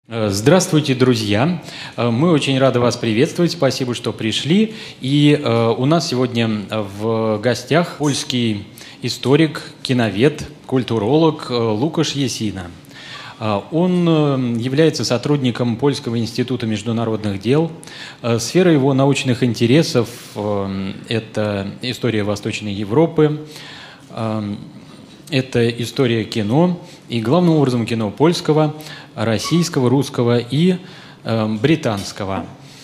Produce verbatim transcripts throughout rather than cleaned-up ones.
Здравствуйте, друзья! Мы очень рады вас приветствовать. Спасибо, что пришли. И э, у нас сегодня в гостях польский историк, киновед, культуролог Лукаш Ясина. Он является сотрудником Польского института международных дел. Сфера его научных интересов – это история Восточной Европы, это история кино, и главным образом кино польского, российского, русского и э, британского.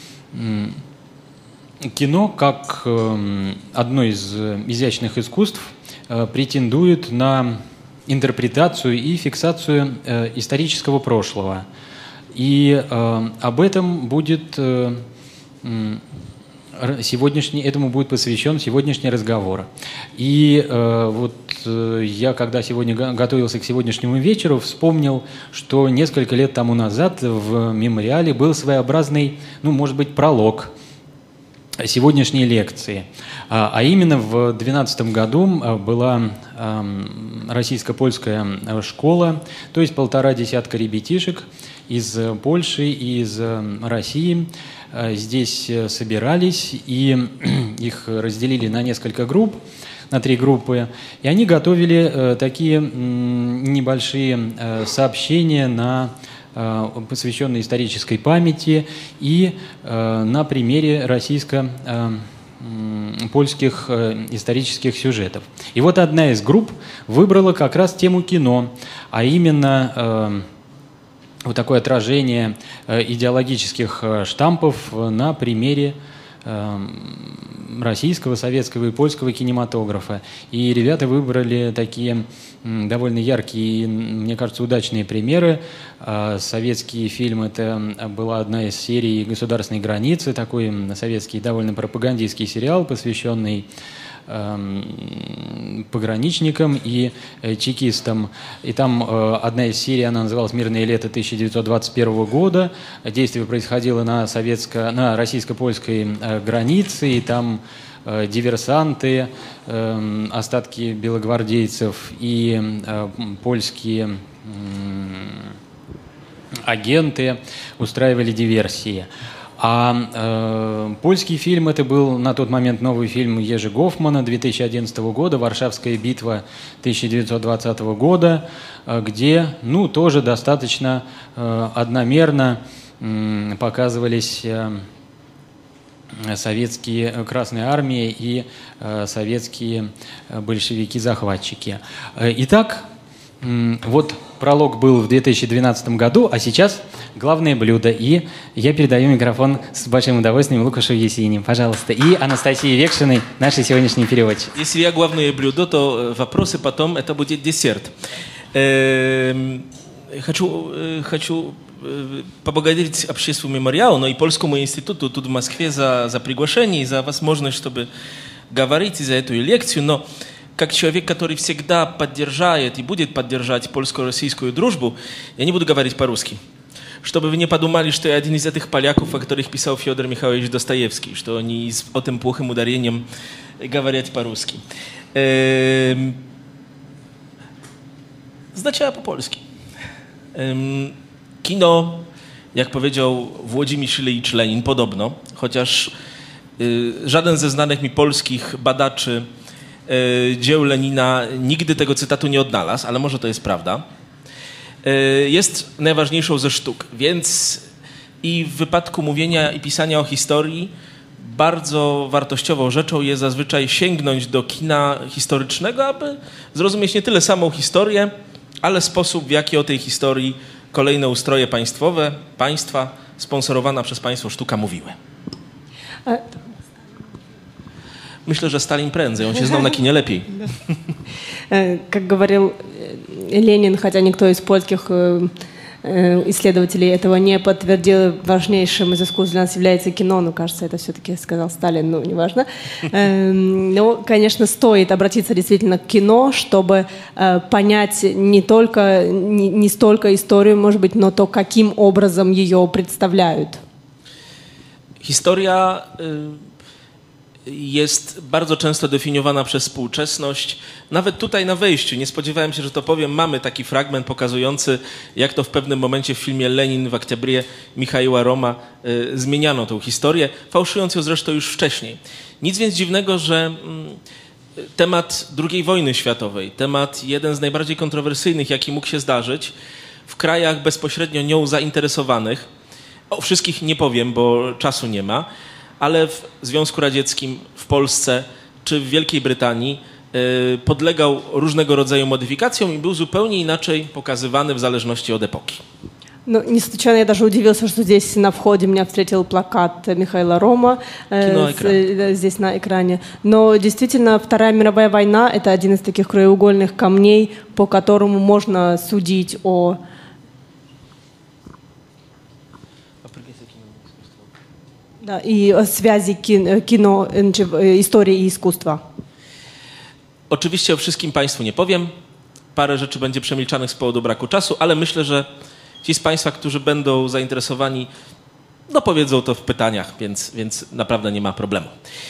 Кино, как э, одно из изящных искусств, э, претендует на интерпретацию и фиксацию э, исторического прошлого. И э, об этом будет э, сегодняшний, этому будет посвящен сегодняшний разговор. И э, вот э, я, когда сегодня готовился к сегодняшнему вечеру, вспомнил, что несколько лет тому назад в мемориале был своеобразный, ну, может быть, пролог сегодняшней лекции. А, а именно в две тысячи двенадцатом году была э, российско-польская школа, то есть полтора десятка ребятишек из Польши и из России здесь собирались, и их разделили на несколько групп, на три группы, и они готовили такие небольшие сообщения, на, посвященные исторической памяти и на примере российско-польских исторических сюжетов. И вот одна из групп выбрала как раз тему кино, а именно вот такое отражение идеологических штампов на примере российского, советского и польского кинематографа. И ребята выбрали такие довольно яркие и, мне кажется, удачные примеры. Советский фильм – это была одна из серий «Государственной границы», такой советский довольно пропагандистский сериал, посвященный пограничникам и чекистам. И там одна из серий, она называлась «Мирное лето тысяча девятьсот двадцать первого года». Действие происходило на, советско, на российско-польской границе, и там диверсанты, остатки белогвардейцев и польские агенты устраивали диверсии. А э, польский фильм, это был на тот момент новый фильм Ежи Гофмана две тысячи одиннадцатого года, «Варшавская битва» тысяча девятьсот двадцатого года, э, где, ну, тоже достаточно э, одномерно э, показывались э, советские Красные армии и э, советские большевики-захватчики. Итак, вот пролог был в две тысячи двенадцатом году, а сейчас главное блюдо. И я передаю микрофон с большим удовольствием Лукашу Ясине, пожалуйста, и Анастасии Векшиной, нашей сегодняшней переводчице. Если я главное блюдо, то вопросы потом, это будет десерт. Хочу, хочу поблагодарить обществу мемориала, но и Польскому институту тут в Москве за, за приглашение и за возможность, чтобы говорить, и за эту лекцию. Но как человек, который всегда поддержает и будет поддержать польско-российскую дружбу, я не буду говорить по-русски. Чтобы вы не подумали, что я один из этих поляков, о которых писал Федор Михайлович Достоевский, что они с этим плохим ударением говорят по-русски. Эм... Znaczy po-polski. Ehm, kino, jak powiedział Włodzimierz Ilyich Lenin, podobno, chociaż y, żaden ze znanych mi polskich badaczy y, dzieł Lenina nigdy tego cytatu nie odnalazł, ale może to jest prawda, y, jest najważniejszą ze sztuk. Więc i w wypadku mówienia i pisania o historii bardzo wartościową rzeczą jest zazwyczaj sięgnąć do kina historycznego, aby zrozumieć nie tyle samą historię, ale sposób, w jaki o tej historii kolejne ustroje państwowe, państwa, sponsorowana przez państwo sztuka mówiły. Myślę, że Stalin prędzej, on się znał na kinie lepiej. Как говорил Ленин, хотя никто из польских исследователей этого не подтвердил, важнейшим из искусств для нас является кино, но, кажется, это все-таки сказал Сталин, ну, неважно. Но, конечно, стоит обратиться действительно к кино, чтобы понять не только, не, не столько историю, может быть, но то, каким образом ее представляют. Historia jest bardzo często definiowana przez współczesność. Nawet tutaj na wejściu, nie spodziewałem się, że to powiem, mamy taki fragment pokazujący, jak to w pewnym momencie w filmie Lenin w Oktyabrie Michaiła Roma y, zmieniano tą historię, fałszując ją zresztą już wcześniej. Nic więc dziwnego, że y, temat drugiej wojny światowej, temat jeden z najbardziej kontrowersyjnych, jaki mógł się zdarzyć, w krajach bezpośrednio nią zainteresowanych, o wszystkich nie powiem, bo czasu nie ma, ale w Związku Radzieckim, w Polsce czy w Wielkiej Brytanii y, podlegał różnego rodzaju modyfikacjom i był zupełnie inaczej pokazywany w zależności od epoki. Ну, не случайно я даже удивился, что здесь на входе меня встретил плакат Михаила Рома э, с, э, здесь на экране. Но действительно, Вторая мировая война – это один из таких краеугольных камней, по которому можно судить о... Да, и о связи кино, кино, истории и искусства. Oczywiście o wszystkim Państwu nie powiem. Parę rzeczy będzie przemilczanych z powodu braku czasu, ale myślę, że ci z Państwa, którzy będą zainteresowani, no powiedzą to w pytaniach, więc, więc naprawdę nie ma problemu.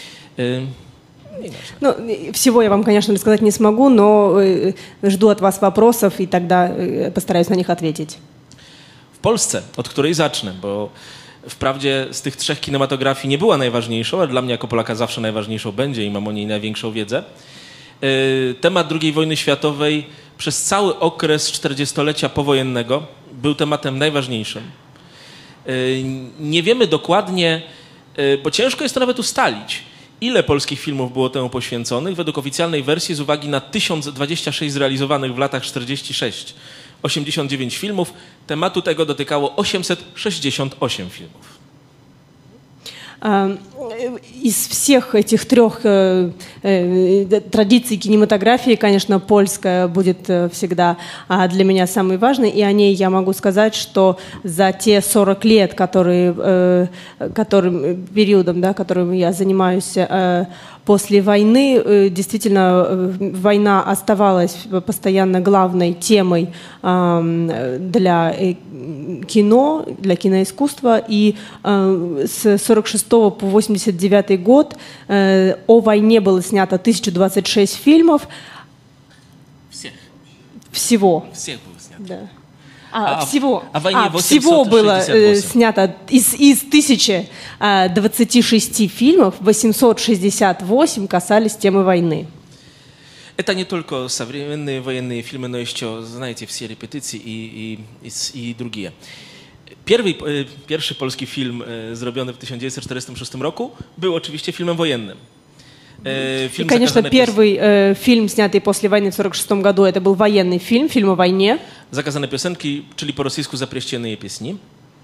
Ну, всего я вам, конечно, рассказать не смогу, но жду от вас вопросов, и тогда постараюсь на них ответить. W Polsce, od której zacznę, bo wprawdzie z tych trzech kinematografii nie była najważniejszą, ale dla mnie jako Polaka zawsze najważniejszą będzie i mam o niej największą wiedzę. Temat drugiej wojny światowej przez cały okres czterdziestolecia powojennego był tematem najważniejszym. Nie wiemy dokładnie, bo ciężko jest to nawet ustalić, ile polskich filmów było temu poświęconych. Według oficjalnej wersji z uwagi na tysiąc dwadzieścia sześć zrealizowanych w latach czterdzieści sześć osiemdziesiąt dziewięć filmów, tematu tego dotykało osiemset sześćdziesiąt osiem filmów. Из всех этих трех э, э, традиций кинематографии, конечно, польская будет всегда э, для меня самой важной, и о ней я могу сказать, что за те сорок лет, которые, э, которым, периодом, да, которым я занимаюсь э, после войны, э, действительно, э, война оставалась постоянно главной темой э, для э, кино, для киноискусства, и э, с сорок шестого по восемьдесят девятый год э, о войне было снято тысяча двадцать шесть фильмов. Всех. Всего. Всех было снято. Да. А, а, всего, а, войне а, всего было э, снято из, из тысячи двадцати шести фильмов восемьсот шестьдесят восемь касались темы войны. Это не только современные военные фильмы, но еще, знаете, все репетиции и, и, и, и другие. Pierwszy, pierwszy polski film zrobiony w tysiąc dziewięćset czterdziestym szóstym roku był oczywiście filmem wojennym. Фильм, и, конечно, первый э, фильм, снятый после войны в сорок шестом году, это был военный фильм, фильм о войне. Zakazane piosenki, czyli po rosyjsku Запрещенные песни.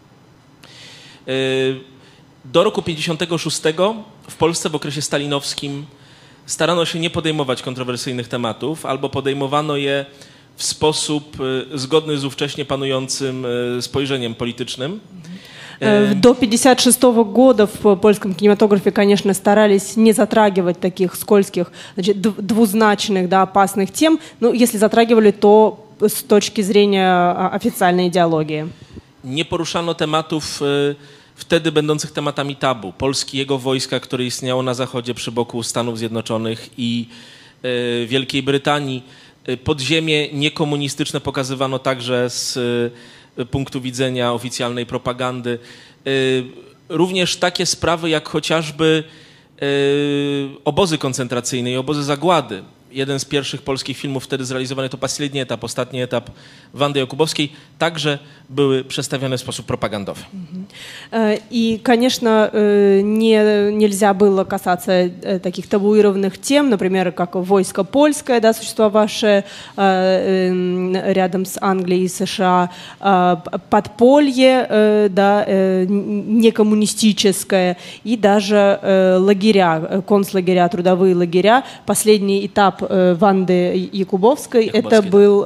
Do roku pięćdziesiątego szóstego w Polsce w okresie stalinowskim starano się nie podejmować kontrowersyjnych tematów, albo podejmowano je w sposób zgodny z ówcześnie panującym spojrzeniem politycznym. До пятьдесят шестого года в польском кинематографе, конечно, старались не затрагивать таких скользких, значит, двузначных, да, опасных тем. Но если затрагивали, то с точки зрения официальной идеологии. Nie poruszano tematów wtedy będących tematami tabu. Polski, jego wojska, które istniało na zachodzie przy boku Stanów Zjednoczonych i Wielkiej Brytanii. Podziemie niekomunistyczne pokazywano także z punktu widzenia oficjalnej propagandy. Również takie sprawy jak chociażby obozy koncentracyjne i obozy zagłady. Jeden z pierwszych polskich filmów wtedy zrealizowany to Последний etap, ostatni etap Wandy Jakubowskiej, także były przedstawione w sposób propagandowy. И, конечно, не, нельзя было касаться таких табуированных тем, например, как войско польское, да, существовавшее рядом с Англией и США, подполье, да, некоммунистическое, и даже лагеря, концлагеря, трудовые лагеря. Последний этап Wandy Jakubowskiej, это был...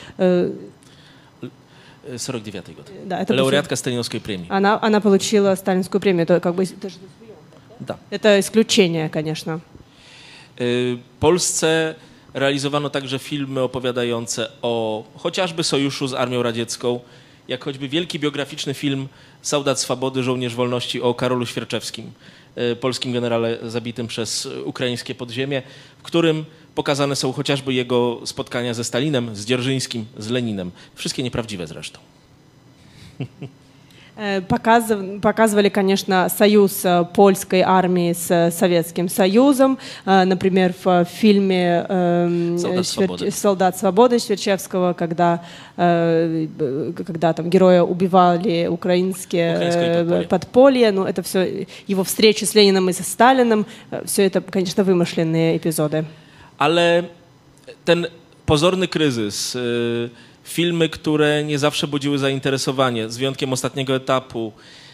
сорок девятый год. Да, это лауреатка Сталиновской премии. Она, она получила сталинскую премию. Это, как бы, это, же... да. это исключение, конечно. W Polsce realizowano także filmy opowiadające o chociażby sojuszu z Armią Radziecką jak choćby wielki biograficzny film Soldat Swobody, żołnierz wolności o Karolu Świerczewskim, polskim generale zabitym przez ukraińskie podziemie, w którym pokazane są chociażby jego spotkania ze Stalinem, z Dzierżyńskim, z Leninem. Wszystkie nieprawdziwe zresztą. Показывали, конечно, союз польской армии с Советским Союзом. Например, в фильме «Солдат свободы», «Солдат свободы» Świerczewskiego, когда, когда там героя убивали украинские подполье. подполье. Ну, это все, его встречи с Лениным и со Сталиным, все это, конечно, вымышленные эпизоды. Ale ten pozorny kryzys, filmy, które nie zawsze budziły zainteresowanie, z wyjątkiem ostatniego etapu,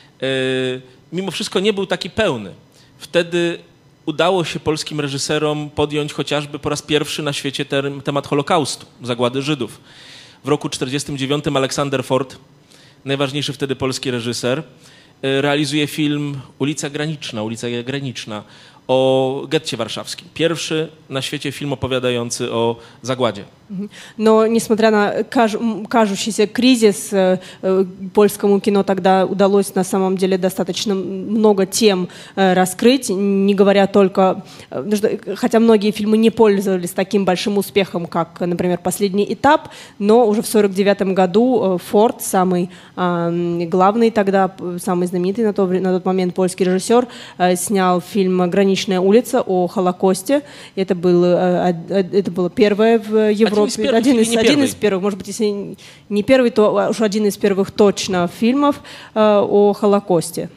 mimo wszystko nie był taki pełny. Wtedy udało się polskim reżyserom podjąć chociażby po raz pierwszy na świecie ter- temat Holokaustu, zagłady Żydów. W roku czterdziestym dziewiątym Aleksander Ford, najważniejszy wtedy polski reżyser, realizuje film Ulica Graniczna, Ulica Graniczna o getcie warszawskim. Pierwszy na świecie film opowiadający o zagładzie. Но, несмотря на кажущийся кризис, польскому кино тогда удалось на самом деле достаточно много тем раскрыть, не говоря только... Хотя многие фильмы не пользовались таким большим успехом, как, например, «Последний этап», но уже в сорок девятом году Форд, самый главный тогда, самый знаменитый на тот, на тот момент польский режиссер, снял фильм «Граничная улица» о Холокосте. Это было, это было первое в Европе. Один из первых, один из, один первый? из первых, может быть, если не первый, то уж один из первых точно фильмов э, о Холокосте.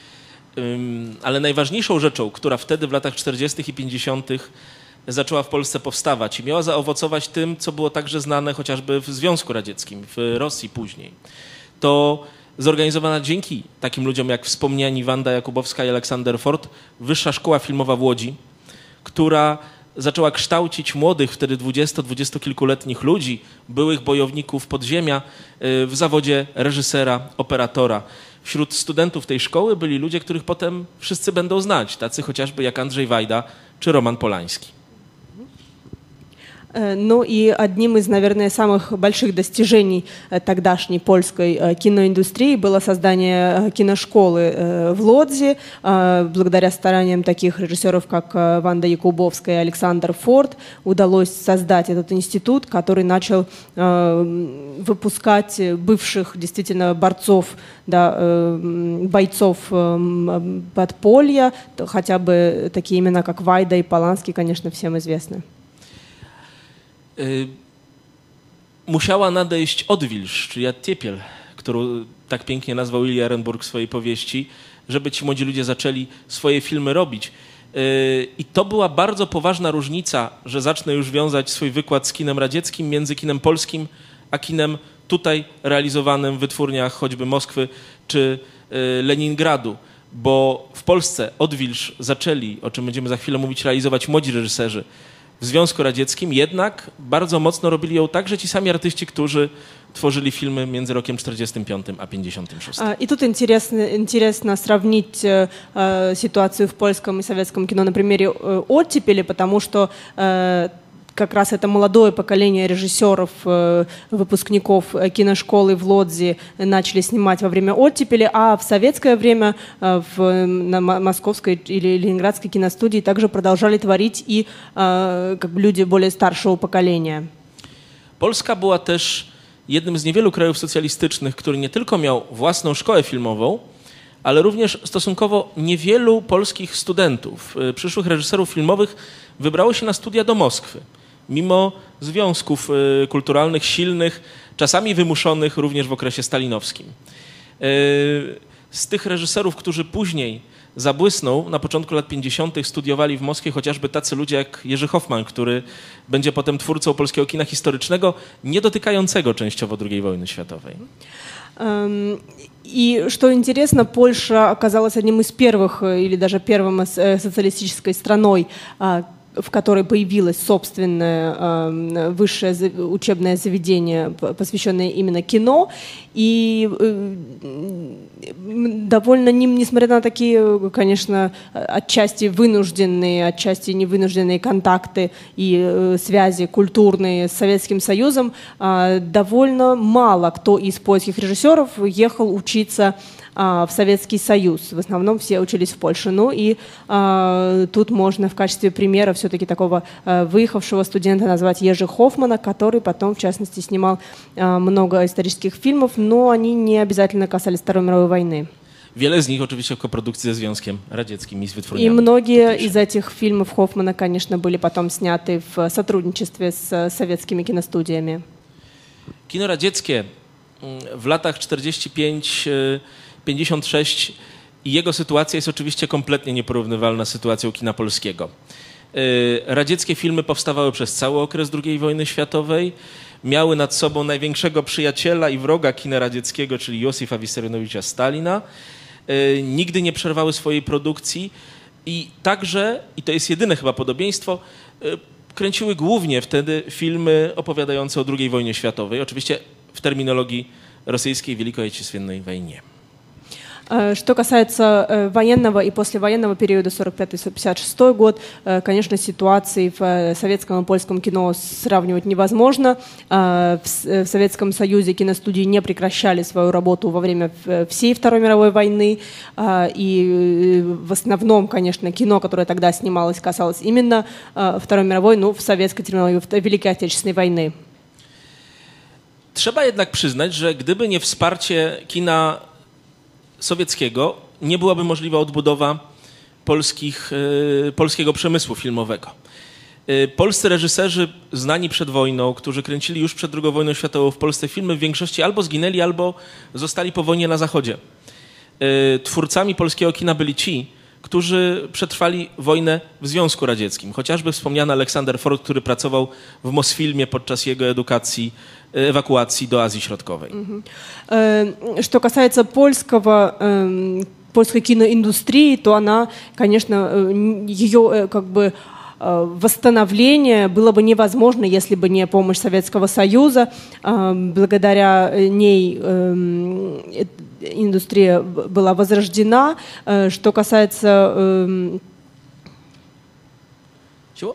Um, ale najważniejszą rzeczą, która wtedy w latach czterdziestych i pięćdziesiątych zaczęła w Polsce powstawać i miała zaowocować tym, co było także znane chociażby w Związku Radzieckim, w Rosji później, to zorganizowana dzięki takim ludziom jak wspomniani Wanda Jakubowska i Aleksander Ford Wyższa Szkoła Filmowa w Łodzi, która zaczęła kształcić młodych, wtedy dwudziesto dwudziestokilkuletnich ludzi, byłych bojowników podziemia w zawodzie reżysera, operatora. Wśród studentów tej szkoły byli ludzie, których potem wszyscy będą znać, tacy chociażby jak Andrzej Wajda czy Roman Polański. Ну и одним из, наверное, самых больших достижений тогдашней польской киноиндустрии было создание киношколы в Лодзи. Благодаря стараниям таких режиссеров, как Ванда Якубовская и Александр Форд, удалось создать этот институт, который начал выпускать бывших действительно борцов, да, бойцов подполья, хотя бы такие имена, как Вайда и Поланский, конечно, всем известны. Musiała nadejść odwilż, czyli ottepel, którą tak pięknie nazwał Ilja Ehrenburg w swojej powieści, żeby ci młodzi ludzie zaczęli swoje filmy robić. I to była bardzo poważna różnica, że zacznę już wiązać swój wykład z kinem radzieckim między kinem polskim a kinem tutaj realizowanym w wytwórniach choćby Moskwy czy Leningradu. Bo w Polsce odwilż zaczęli, o czym będziemy za chwilę mówić, realizować młodzi reżyserzy w Związku Radzieckim, jednak bardzo mocno robili ją także ci sami artyści, którzy tworzyли filmy między rokiem czterdziestym piątym a pięćdziesiątym szóstym. И тут интересно, интересно сравнить э, ситуацию в польском и советском кино на примере э, «Оттепели», потому что э, как раз это молодое поколение режиссеров, выпускников киношколы в Лодзи начали снимать во время оттепели, а в советское время в, на московской или ленинградской киностудии также продолжали творить и как бы люди более старшего поколения. Polska była też jednym z niewielu krajów socjalistycznych, który nie tylko miał własną szkołę filmową, ale również stosunkowo niewielu polskich studentów, przyszłych reżyserów filmowych wybrało się na studia do Moskwy. Mimo związków y, kulturalnych silnych, czasami wymuszonych również w okresie stalinowskim. Y, z tych reżyserów, którzy później zabłysną, na początku lat pięćdziesiątych studiowali w Moskwie chociażby tacy ludzie jak Jerzy Hoffman, który będzie potem twórcą polskiego kina historycznego, nie dotykającego częściowo drugiej wojny światowej. И что интересно, Польша оказалась одним из первых или даже первым социалистической страной, в которой появилось собственное э, высшее учебное заведение, посвященное именно кино. И э, довольно, несмотря на такие, конечно, отчасти вынужденные, отчасти невынужденные контакты и э, связи культурные с Советским Союзом, э, довольно мало кто из польских режиссеров ехал учиться в Советский Союз. В основном все учились в Польше. Ну и а, тут можно в качестве примера все-таки такого а, выехавшего студента назвать Ежи Хоффмана, который потом, в частности, снимал а, много исторических фильмов, но они не обязательно касались Второй мировой войны. Wiele z nich oczywiście w koprodukcji ze Związkiem Radzieckim и с wytwórniami. И многие из этих фильмов Хоффмана, конечно, были потом сняты в сотрудничестве с советскими киностудиями. Kino radzieckie w latach czterdziestym piątym pięćdziesiąt sześć i jego sytuacja jest oczywiście kompletnie nieporównywalna z sytuacją kina polskiego. Radzieckie filmy powstawały przez cały okres drugiej wojny światowej, miały nad sobą największego przyjaciela i wroga kina radzieckiego, czyli Józefa Wissarionowicza Stalina. Nigdy nie przerwały swojej produkcji i także, i to jest jedyne chyba podobieństwo, kręciły głównie wtedy filmy opowiadające o drugiej wojnie światowej, oczywiście w terminologii rosyjskiej Wielkiej Отечественной wojnie. Что касается военного и послевоенного периода сорок пятый — пятьдесят шестой год, конечно, ситуации в советском и польском кино сравнивать невозможно. В Советском Союзе киностудии не прекращали свою работу во время всей Второй мировой войны. И в основном, конечно, кино, которое тогда снималось, касалось именно Второй мировой, ну, в советской терминологии, Великой Отечественной войны. Trzeba jednak przyznać, że gdyby nie wsparcie kina sowieckiego, nie byłaby możliwa odbudowa polskich, y, polskiego przemysłu filmowego. Y, polscy reżyserzy znani przed wojną, którzy kręcili już przed drugą wojną światową w Polsce filmy, w większości albo zginęli, albo zostali po wojnie na Zachodzie. Y, twórcami polskiego kina byli ci, którzy przetrwali wojnę w Związku Radzieckim. Chociażby wspomniany Aleksander Ford, który pracował w Mosfilmie podczas jego edukacji, эвакуации до Азии Środkowej. Что касается польского, польской киноиндустрии, то она, конечно, ее как бы восстановление было бы невозможно, если бы не помощь Советского Союза. Благодаря ней индустрия была возрождена. Что касается... Чего?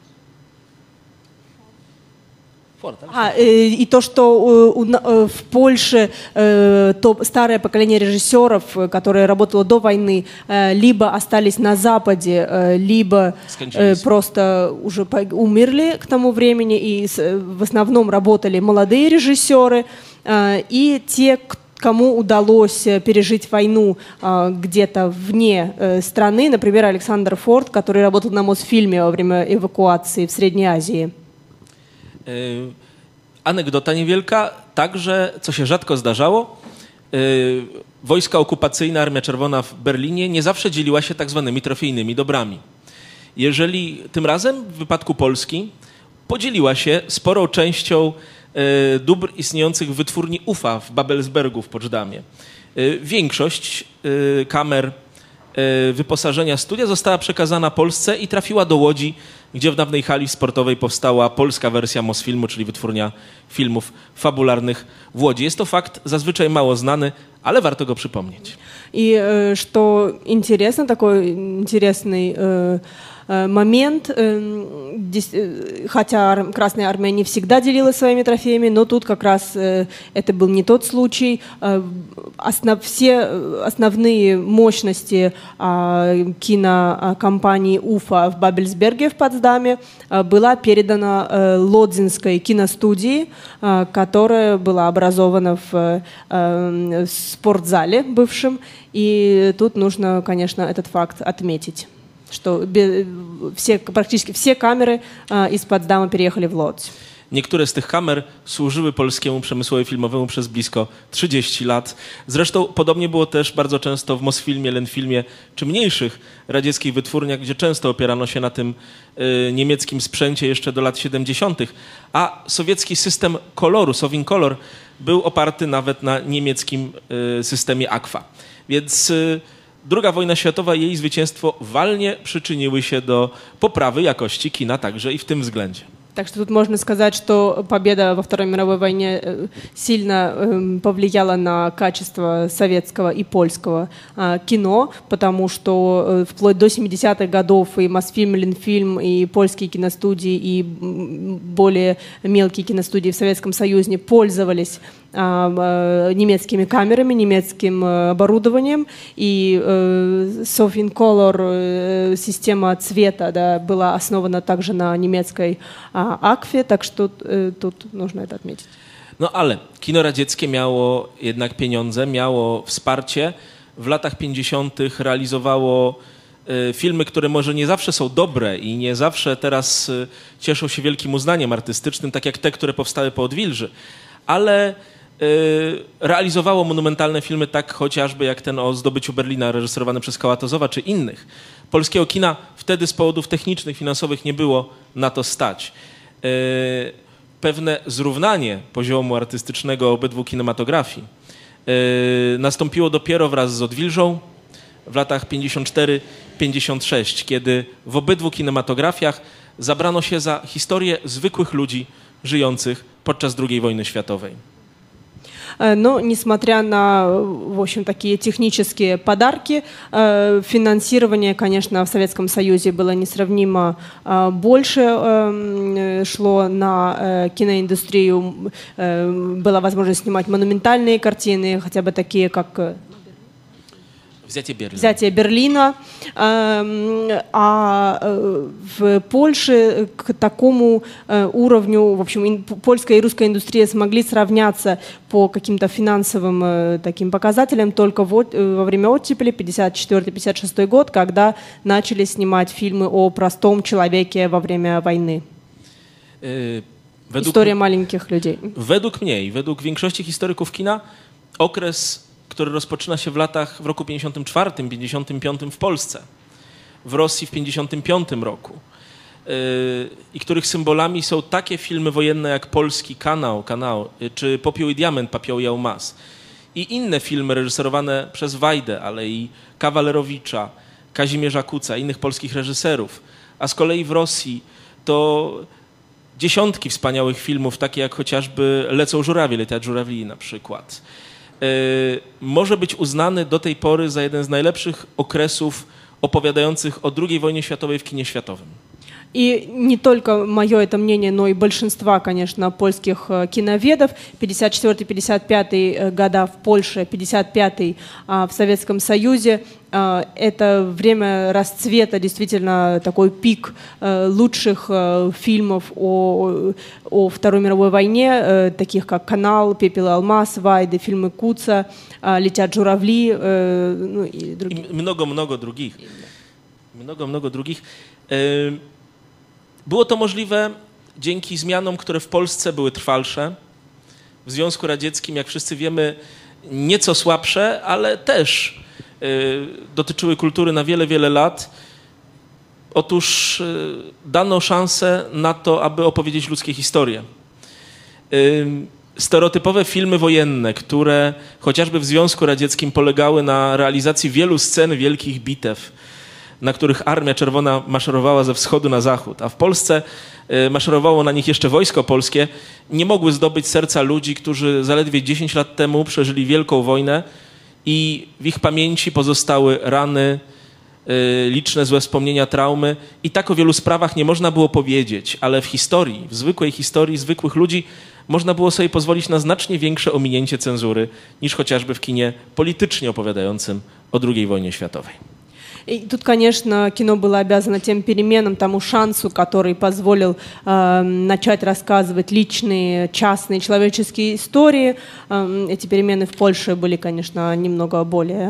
А, и то, что в Польше то старое поколение режиссеров, которое работало до войны, либо остались на Западе, либо Скончались. Просто уже умерли к тому времени, и в основном работали молодые режиссеры, и те, кому удалось пережить войну где-то вне страны, например, Александр Форд, который работал на Мосфильме во время эвакуации в Средней Азии. Anegdota niewielka, także, co się rzadko zdarzało, wojska okupacyjne, Armia Czerwona w Berlinie nie zawsze dzieliła się tak zwanymi trofejnymi dobrami. Jeżeli tym razem w wypadku Polski podzieliła się sporą częścią dóbr istniejących w wytwórni U F A w Babelsbergu w Poczdamie. Większość kamer wyposażenia studia została przekazana Polsce i trafiła do Łodzi, gdzie w dawnej hali sportowej powstała polska wersja Mosfilmu, czyli wytwórnia filmów fabularnych w Łodzi. Jest to fakt zazwyczaj mało znany, ale warto go przypomnieć. I что интересно, такой интересный момент, хотя Красная Армия не всегда делилась своими трофеями, но тут как раз это был не тот случай. Основ, все основные мощности кинокомпании У Ф А в Бабельсберге в Потсдаме была передана Лодзинской киностудии, которая была образована в спортзале бывшем. И тут нужно, конечно, этот факт отметить, что все, практически все камеры а, из Потсдама переехали в Лодz. Niektóre z tych kamer służyły polskiemu przemysłowi filmowemu przez blisko trzydzieści lat. Zresztą podobnie było też bardzo często w Mosfilmie, Lenfilmie czy mniejszych radzieckich wytwórniach, gdzie często opierano się na tym y, niemieckim sprzęcie jeszcze do lat siedemdziesiątych. A sowiecki system koloru, Sowin Kolor, był oparty nawet na niemieckim y, systemie Agfa. Więc y, druga wojna światowa i jej zwycięstwo walnie przyczyniły się do poprawy jakości kina także i w tym względzie. Так что тут можно сказать, что победа во Второй мировой войне сильно повлияла на качество советского и польского кино, потому что вплоть до семидесятых годов и Мосфильм, Ленфильм, и польские киностудии, и более мелкие киностудии в Советском Союзе пользовались немецкими камерами, немецким оборудованием, и Sofin Color, система цвета, да, была основана также на немецкой акве, так что тут нужно это отметить. No ale kino radzieckie miało jednak pieniądze, miało wsparcie. W latach pięćdziesiątych realizowało filmy, które może nie zawsze są dobre i nie zawsze teraz cieszą się wielkim uznaniem artystycznym, tak jak te, które powstały po Odwilży, ale realizowało monumentalne filmy, tak chociażby jak ten o zdobyciu Berlina reżyserowany przez Kołatozowa czy innych. Polskiego kina wtedy z powodów technicznych, finansowych nie było na to stać. Pewne zrównanie poziomu artystycznego obydwu kinematografii nastąpiło dopiero wraz z Odwilżą w latach pięćdziesiąt cztery pięćdziesiąt sześć, kiedy w obydwu kinematografiach zabrano się za historię zwykłych ludzi żyjących podczas drugiej wojny światowej. Но, несмотря на, в общем, такие технические подарки, финансирование, конечно, в Советском Союзе было несравнимо больше, шло на киноиндустрию, была возможность снимать монументальные картины, хотя бы такие, как Взятие Берлина. Взятие Берлина. А в Польше к такому уровню, в общем, польская и русская индустрия смогли сравняться по каким-то финансовым таким показателям только во время оттепели, пятьдесят четвёртый — пятьдесят шестой год, когда начали снимать фильмы о простом человеке во время войны. Według, Historia malutkich ludzi. Według mnie i według większości historyków kina okres, który rozpoczyna się w latach, w roku pięćdziesiątym czwartym pięćdziesiątym piątym w Polsce, w Rosji w pięćdziesiątym piątym roku yy, i których symbolami są takie filmy wojenne jak Polski Kanał, Kanał yy, czy Popiół i Diament, Papioł i Almas i inne filmy reżyserowane przez Wajdę, ale i Kawalerowicza, Kazimierza Kuca, innych polskich reżyserów, a z kolei w Rosji to dziesiątki wspaniałych filmów, takie jak chociażby Lecą żurawie, Leciać żurawli na przykład. Może być uznany do tej pory za jeden z najlepszych okresów opowiadających o drugiej wojnie światowej w kinie światowym. И не только мое это мнение, но и большинства, конечно, польских киноведов. пятьдесят четвёртый — пятьдесят пятый года в Польше, пятьдесят пятый в Советском Союзе. Это время расцвета, действительно такой пик лучших фильмов о, о Второй мировой войне, таких как «Канал», «Пепел и алмаз», Вайды, фильмы Куца, «Летят журавли», ну и другие. Много-много других. Много-много других. Było to możliwe dzięki zmianom, które w Polsce były trwalsze. W Związku Radzieckim, jak wszyscy wiemy, nieco słabsze, ale też y, dotyczyły kultury na wiele, wiele lat. Otóż y, dano szansę na to, aby opowiedzieć ludzkie historie. Y, stereotypowe filmy wojenne, które chociażby w Związku Radzieckim polegały na realizacji wielu scen wielkich bitew, na których Armia Czerwona maszerowała ze wschodu na zachód, a w Polsce maszerowało na nich jeszcze Wojsko Polskie, nie mogły zdobyć serca ludzi, którzy zaledwie dziesięć lat temu przeżyli wielką wojnę i w ich pamięci pozostały rany, liczne złe wspomnienia, traumy i tak o wielu sprawach nie można było powiedzieć, ale w historii, w zwykłej historii zwykłych ludzi można było sobie pozwolić na znacznie większe ominięcie cenzury niż chociażby w kinie politycznie opowiadającym o drugiej wojnie światowej. И тут, конечно, кино было обязано тем переменам, тому шансу, который позволил э, начать рассказывать личные, частные, человеческие истории. Э, эти перемены в Польше были, конечно, немного более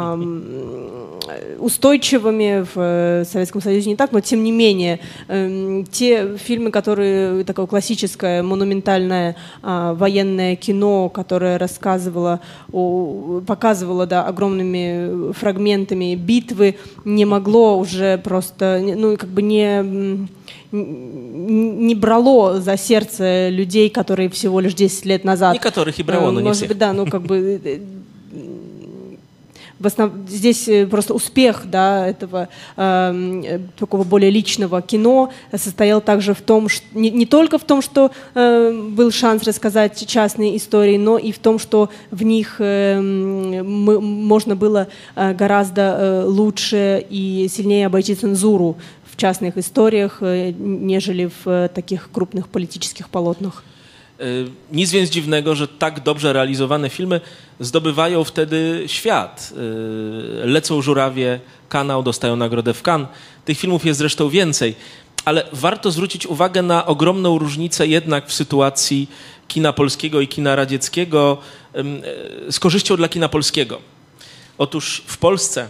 э, устойчивыми, в Советском Союзе не так, но тем не менее, э, те фильмы, которые, такое классическое, монументальное э, военное кино, которое рассказывало, о, показывало, да, огромными фрагментами битвы, не могло уже просто, ну, как бы не, не брало за сердце людей, которые всего лишь десять лет назад... Некоторых и брало, но не может всех. быть, да, ну, как бы... в основ... здесь просто успех, да, этого э, такого более личного кино состоял также в том, что не, не только в том, что э, был шанс рассказать частные истории, но и в том, что в них э, мы, можно было э, гораздо э, лучше и сильнее обойти цензуру в частных историях, э, нежели в э, таких крупных политических полотнах. Nic więc dziwnego, że tak dobrze realizowane filmy zdobywają wtedy świat. Lecą żurawie, Kanał, dostają nagrodę w Cannes. Tych filmów jest zresztą więcej, ale warto zwrócić uwagę na ogromną różnicę jednak w sytuacji kina polskiego i kina radzieckiego z korzyścią dla kina polskiego. Otóż w Polsce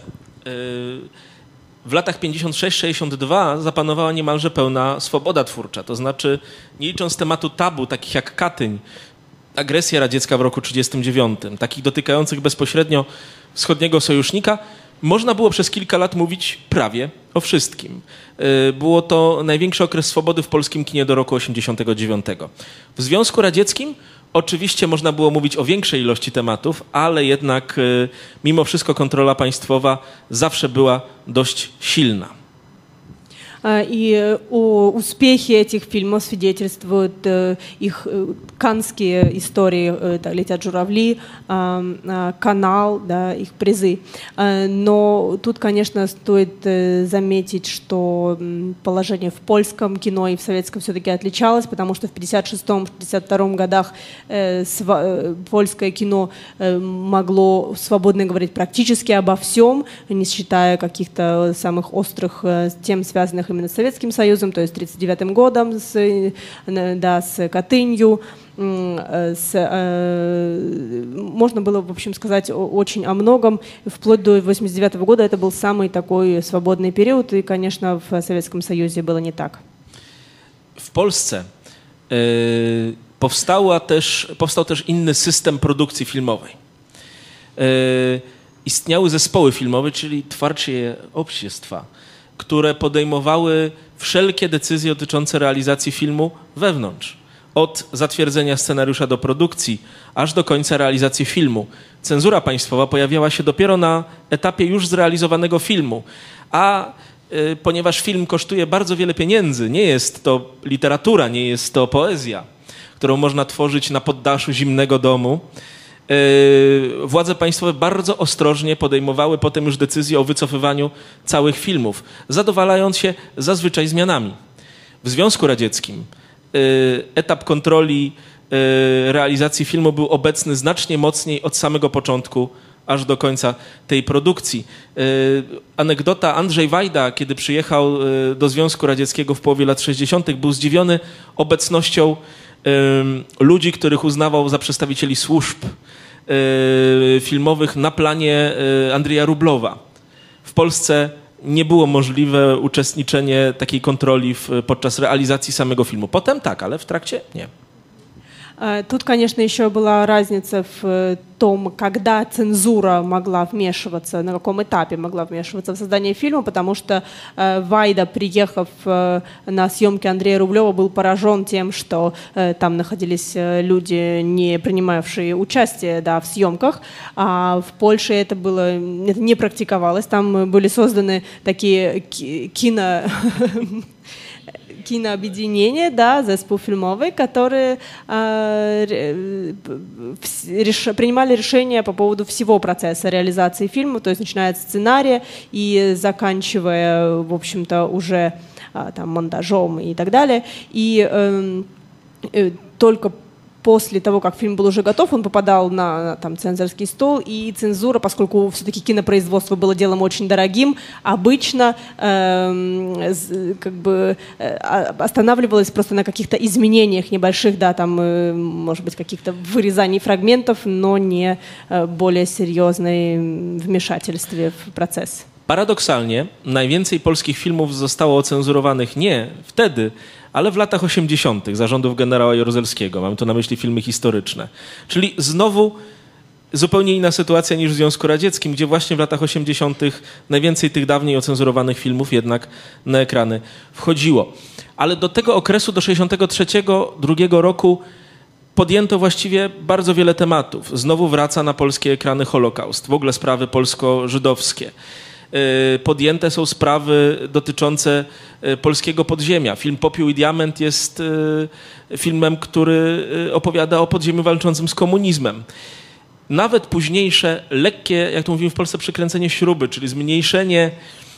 w latach pięćdziesiąt sześć sześćdziesiąt dwa zapanowała niemalże pełna swoboda twórcza. To znaczy, nie licząc tematu tabu, takich jak Katyń, agresja radziecka w roku trzydziestym dziewiątym, takich dotykających bezpośrednio wschodniego sojusznika, można było przez kilka lat mówić prawie o wszystkim. Było to największy okres swobody w polskim kinie do roku osiemdziesiątego dziewiątego. W Związku Radzieckim oczywiście można było mówić o większej ilości tematów, ale jednak mimo wszystko kontrola państwowa zawsze była dość silna. И о успехе этих фильмов свидетельствуют их каннские истории, «Летят журавли», «Канал», да, их призы. Но тут, конечно, стоит заметить, что положение в польском кино и в советском все-таки отличалось, потому что в пятьдесят шестом — пятьдесят втором годах польское кино могло свободно говорить практически обо всем, не считая каких-то самых острых тем, связанных именно с Советским Союзом, то есть тридцать девятым годом, с, да, с Катынью. С, э, можно было, в общем, сказать очень о многом. Вплоть до восемьдесят девятого года это был самый такой свободный период, и, конечно, в Советском Союзе было не так. W Polsce y, powstała też, powstał też inny system produkcji filmowej. Y, istniały zespoły filmowe, czyli twórcze общества, które podejmowały wszelkie decyzje dotyczące realizacji filmu wewnątrz. Od zatwierdzenia scenariusza do produkcji, aż do końca realizacji filmu. Cenzura państwowa pojawiała się dopiero na etapie już zrealizowanego filmu. A y, ponieważ film kosztuje bardzo wiele pieniędzy, nie jest to literatura, nie jest to poezja, którą można tworzyć na poddaszu zimnego domu, Yy, władze państwowe bardzo ostrożnie podejmowały potem już decyzję o wycofywaniu całych filmów, zadowalając się zazwyczaj zmianami. W Związku Radzieckim yy, etap kontroli yy, realizacji filmu był obecny znacznie mocniej od samego początku aż do końca tej produkcji. Yy, anegdota: Andrzej Wajda, kiedy przyjechał yy, do Związku Radzieckiego w połowie lat sześćdziesiątych, był zdziwiony obecnością ludzi, których uznawał za przedstawicieli służb y, filmowych na planie y, Andrzeja Rublowa. W Polsce nie było możliwe uczestniczenie takiej kontroli w, podczas realizacji samego filmu. Potem tak, ale w trakcie nie. Тут, конечно, еще была разница в том, когда цензура могла вмешиваться, на каком этапе могла вмешиваться в создание фильма, потому что Вайда, приехав на съемки Андрея Рублева, был поражен тем, что там находились люди, не принимавшие участие, да, в съемках, а в Польше это было, это не практиковалось, там были созданы такие кино... кинообъединения, да, зespół filmowy, которые э, реш, принимали решения по поводу всего процесса реализации фильма, то есть начиная от сценария и заканчивая, в общем-то, уже э, там, монтажом и так далее. И э, э, только после того, как фильм был уже готов, он попадал на там, цензорский стол, и цензура, поскольку все-таки кинопроизводство было делом очень дорогим, обычно э, как бы, э, останавливалась просто на каких-то изменениях небольших, да, там, э, может быть, каких-то вырезаний фрагментов, но не э, более серьезной wmieszательstwie w proces. Paradoksalnie najwięcej polskich filmów zostało ocenzurowanych nie wtedy, ale w latach osiemdziesiątych za rządów generała Jaruzelskiego. Mam tu na myśli filmy historyczne. Czyli znowu zupełnie inna sytuacja niż w Związku Radzieckim, gdzie właśnie w latach osiemdziesiątych najwięcej tych dawniej ocenzurowanych filmów jednak na ekrany wchodziło. Ale do tego okresu, do sześćdziesiątego trzeciego drugiego roku, podjęto właściwie bardzo wiele tematów. Znowu wraca na polskie ekrany Holokaust, w ogóle sprawy polsko-żydowskie. Podjęte są sprawy dotyczące polskiego podziemia. Film Popiół i Diament jest filmem, który opowiada o podziemiu walczącym z komunizmem. Nawet późniejsze, lekkie, jak to mówimy w Polsce, przykręcenie śruby, czyli zmniejszenie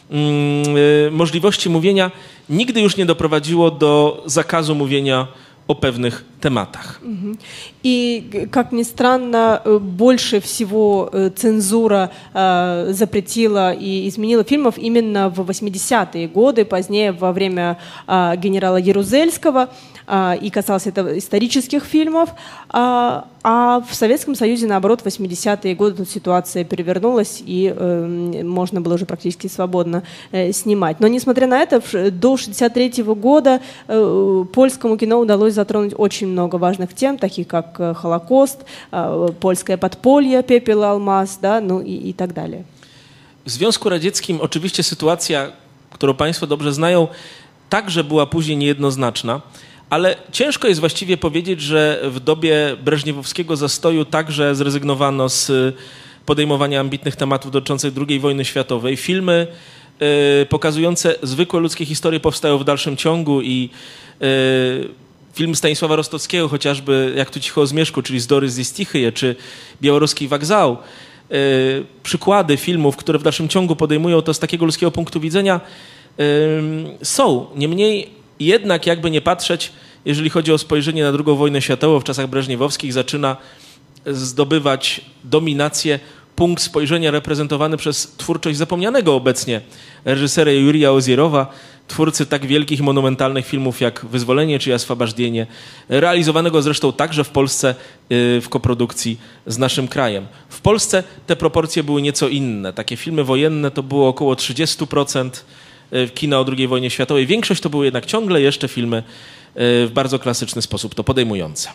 mm, możliwości mówienia, nigdy już nie doprowadziło do zakazu mówienia о pewnych tematach. И, как ни странно, больше всего цензура э, запретила и изменила фильмов именно в восьмидесятые годы, позднее во время э, генерала Ярузельского, э, и касалось это исторических фильмов, э, а в Советском Союзе, наоборот, в восьмидесятые годы тут ситуация перевернулась, и э, можно было уже практически свободно э, снимать. Но, несмотря на это, до шестьдесят третьего года э, польскому кино удалось затронуть очень много важных тем, таких как Холокост, польskie podpolie, Пепел и Алмаз, да, ну и, и так далее. W Związku Radzieckim oczywiście sytuacja, którą Państwo dobrze znają, także była później niejednoznaczna, ale ciężko jest właściwie powiedzieć, że w dobie breżniewowskiego zastoju także zrezygnowano z podejmowania ambitnych tematów dotyczących drugiej wojny światowej. Filmy y, pokazujące zwykłe ludzkie historie powstają w dalszym ciągu i y, film Stanisława Rostockiego, chociażby Jak tu cicho o zmierzchu, czyli Zdorys ze Stichyje, czy Białoruski Wagzał, yy, przykłady filmów, które w dalszym ciągu podejmują to z takiego ludzkiego punktu widzenia, yy, są. Niemniej jednak, jakby nie patrzeć, jeżeli chodzi o spojrzenie na drugą wojnę światową w czasach breżniewowskich, zaczyna zdobywać dominację punkt spojrzenia reprezentowany przez twórczość zapomnianego obecnie reżysera Jurija Ozierowa, twórcy tak wielkich i monumentalnych filmów jak Wyzwolenie czy Освобождение, realizowanego zresztą także w Polsce w koprodukcji z naszym krajem. W Polsce te proporcje były nieco inne. Takie filmy wojenne to było około trzydzieści procent kina o drugiej wojnie światowej. Większość to były jednak ciągle jeszcze filmy w bardzo klasyczny sposób to podejmujące.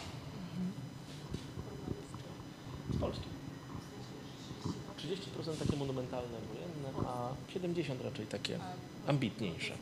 trzydzieści procent takie monumentalne wojenne, a siedemdziesiąt procent raczej takie ambitniejsze.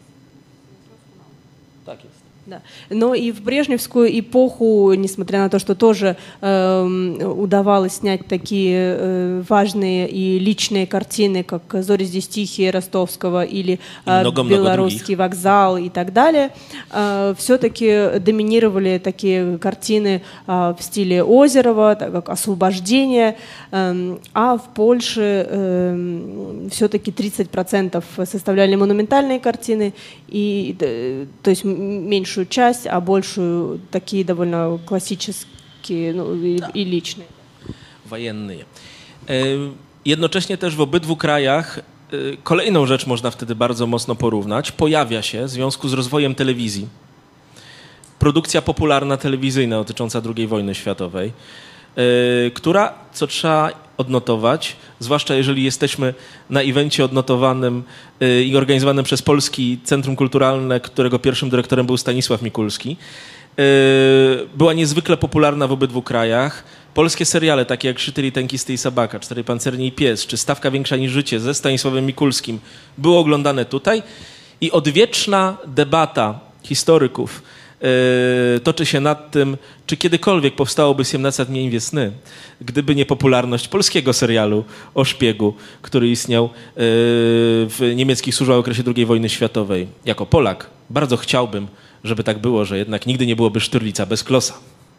Так есть. Да. Но и в брежневскую эпоху, несмотря на то, что тоже э, удавалось снять такие э, важные и личные картины, как «Зори здесь тихие» Ростовского или э, «Белорусский вокзал» и так далее, э, все-таки доминировали такие картины э, в стиле Озерова, так как «Освобождение», э, а в Польше э, все-таки тридцать процентов составляли монументальные картины, и, э, то есть меньше часть, а большую такие довольно классические, ну, и, да. и личные. Wojenные. Jednocześnie też w obydwu krajach kolejną rzecz można wtedy bardzo mocno porównać. Pojawia się w związku z rozwojem telewizji produkcja popularna telewizyjna dotycząca drugiej wojny światowej, która, co trzeba odnotować, zwłaszcza jeżeli jesteśmy na evencie odnotowanym i organizowanym przez Polskie Centrum Kulturalne, którego pierwszym dyrektorem był Stanisław Mikulski, była niezwykle popularna w obydwu krajach. Polskie seriale, takie jak Szytyri, Tękisty i Sabaka, Cztery pancerni i pies, czy Stawka większa niż życie ze Stanisławem Mikulskim, były oglądane tutaj i odwieczna debata historyków toczy się nad tym, czy kiedykolwiek powstałoby siedemnaście dni wiosny, gdyby nie popularność polskiego serialu o szpiegu, który istniał w niemieckich służbach w okresie drugiej wojny światowej. Jako Polak bardzo chciałbym, żeby tak było, że jednak nigdy nie byłoby Sztyrlica bez Klossa.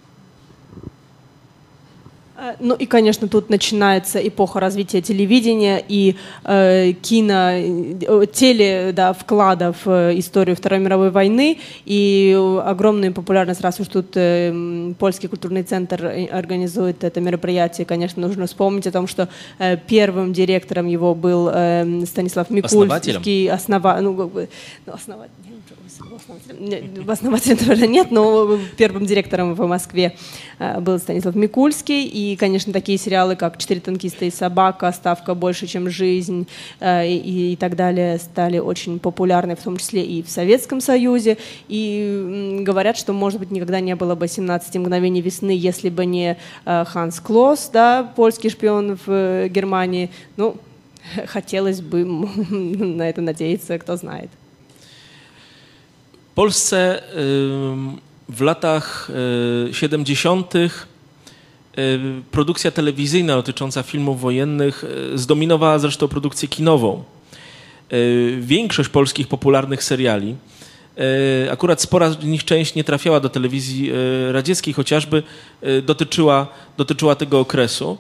Ну и, конечно, тут начинается эпоха развития телевидения и э, кино, теле, да, вклада в историю Второй мировой войны и огромную популярность, раз уж тут э, Польский культурный центр организует это мероприятие, конечно, нужно вспомнить о том, что э, первым директором его был э, Станислав Микульский, основа, ну, ну, основатель. Основателем тоже нет, но первым директором в Москве был Станислав Микульский. И, конечно, такие сериалы, как «Четыре танкиста и собака», «Ставка больше, чем жизнь» и, и так далее стали очень популярны, в том числе и в Советском Союзе. И говорят, что, может быть, никогда не было бы «семнадцати мгновений весны», если бы не Ханс Клосс, да, польский шпион в Германии. Ну, хотелось бы на это надеяться, кто знает. W Polsce w latach siedemdziesiątych produkcja telewizyjna dotycząca filmów wojennych zdominowała zresztą produkcję kinową. Większość polskich popularnych seriali, akurat spora z nich część nie trafiała do telewizji radzieckiej, chociażby dotyczyła, dotyczyła tego okresu.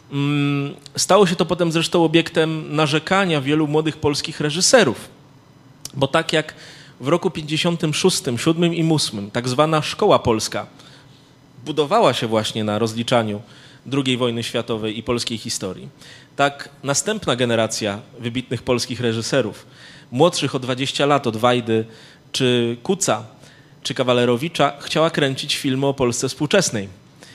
Stało się to potem zresztą obiektem narzekania wielu młodych polskich reżyserów, bo tak jak w roku pięćdziesiątym szóstym, siódmym i ósmym tak zwana szkoła polska budowała się właśnie na rozliczaniu drugiej wojny światowej i polskiej historii, tak następna generacja wybitnych polskich reżyserów, młodszych o dwadzieścia lat od Wajdy, czy Kuca, czy Kawalerowicza, chciała kręcić filmy o Polsce współczesnej.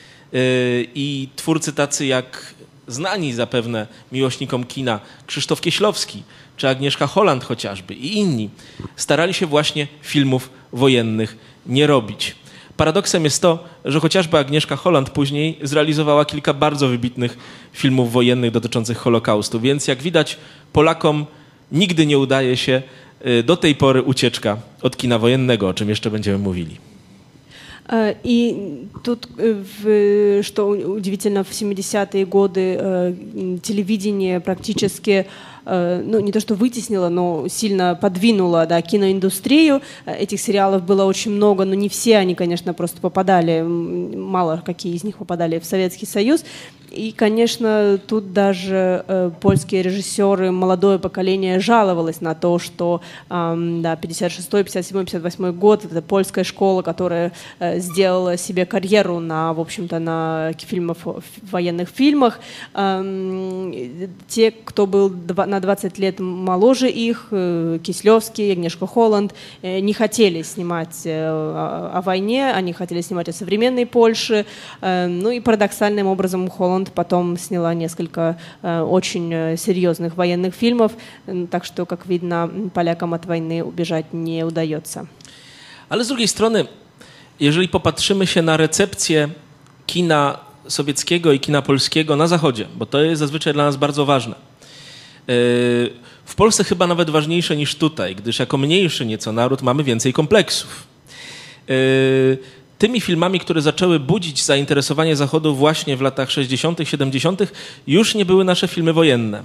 I twórcy tacy jak znani zapewne miłośnikom kina Krzysztof Kieślowski, czy Agnieszka Holland chociażby i inni starali się właśnie filmów wojennych nie robić. Paradoksem jest to, że chociażby Agnieszka Holland później zrealizowała kilka bardzo wybitnych filmów wojennych dotyczących Holokaustu, więc jak widać Polakom nigdy nie udaje się do tej pory ucieczka od kina wojennego, o czym jeszcze będziemy mówili. И тут, в, что удивительно, в семидесятые годы телевидение практически, ну, не то что вытеснило, но сильно подвинуло, да, киноиндустрию. Этих сериалов было очень много, но не все они, конечно, просто попадали, мало какие из них попадали в Советский Союз. И, конечно, тут даже э, польские режиссеры, молодое поколение жаловалось на то, что э, да, пятьдесят шестой, пятьдесят седьмой, пятьдесят восьмой год, это польская школа, которая э, сделала себе карьеру на, в общем-то, на фильмов, военных фильмах. Э, те, кто был два, на двадцать лет моложе их, э, Кислевский, Агнешка Холланд, э, не хотели снимать э, о, о войне, они хотели снимать о современной Польше. Э, ну и парадоксальным образом Холланд потом сняла несколько э, очень серьезных военных фильмов, так что, как видно, полякам от войны убежать не удается. Ale z drugiej strony, jeżeli popatrzymy się na recepcję kina sowieckiego i kina polskiego na Zachodzie, bo to jest zazwyczaj dla nas bardzo ważne, w Polsce chyba nawet ważniejsze niż tutaj, gdyż jako mniejszy nieco naród mamy więcej kompleksów. Tymi filmami, które zaczęły budzić zainteresowanie Zachodu właśnie w latach sześćdziesiątych, siedemdziesiątych już nie były nasze filmy wojenne.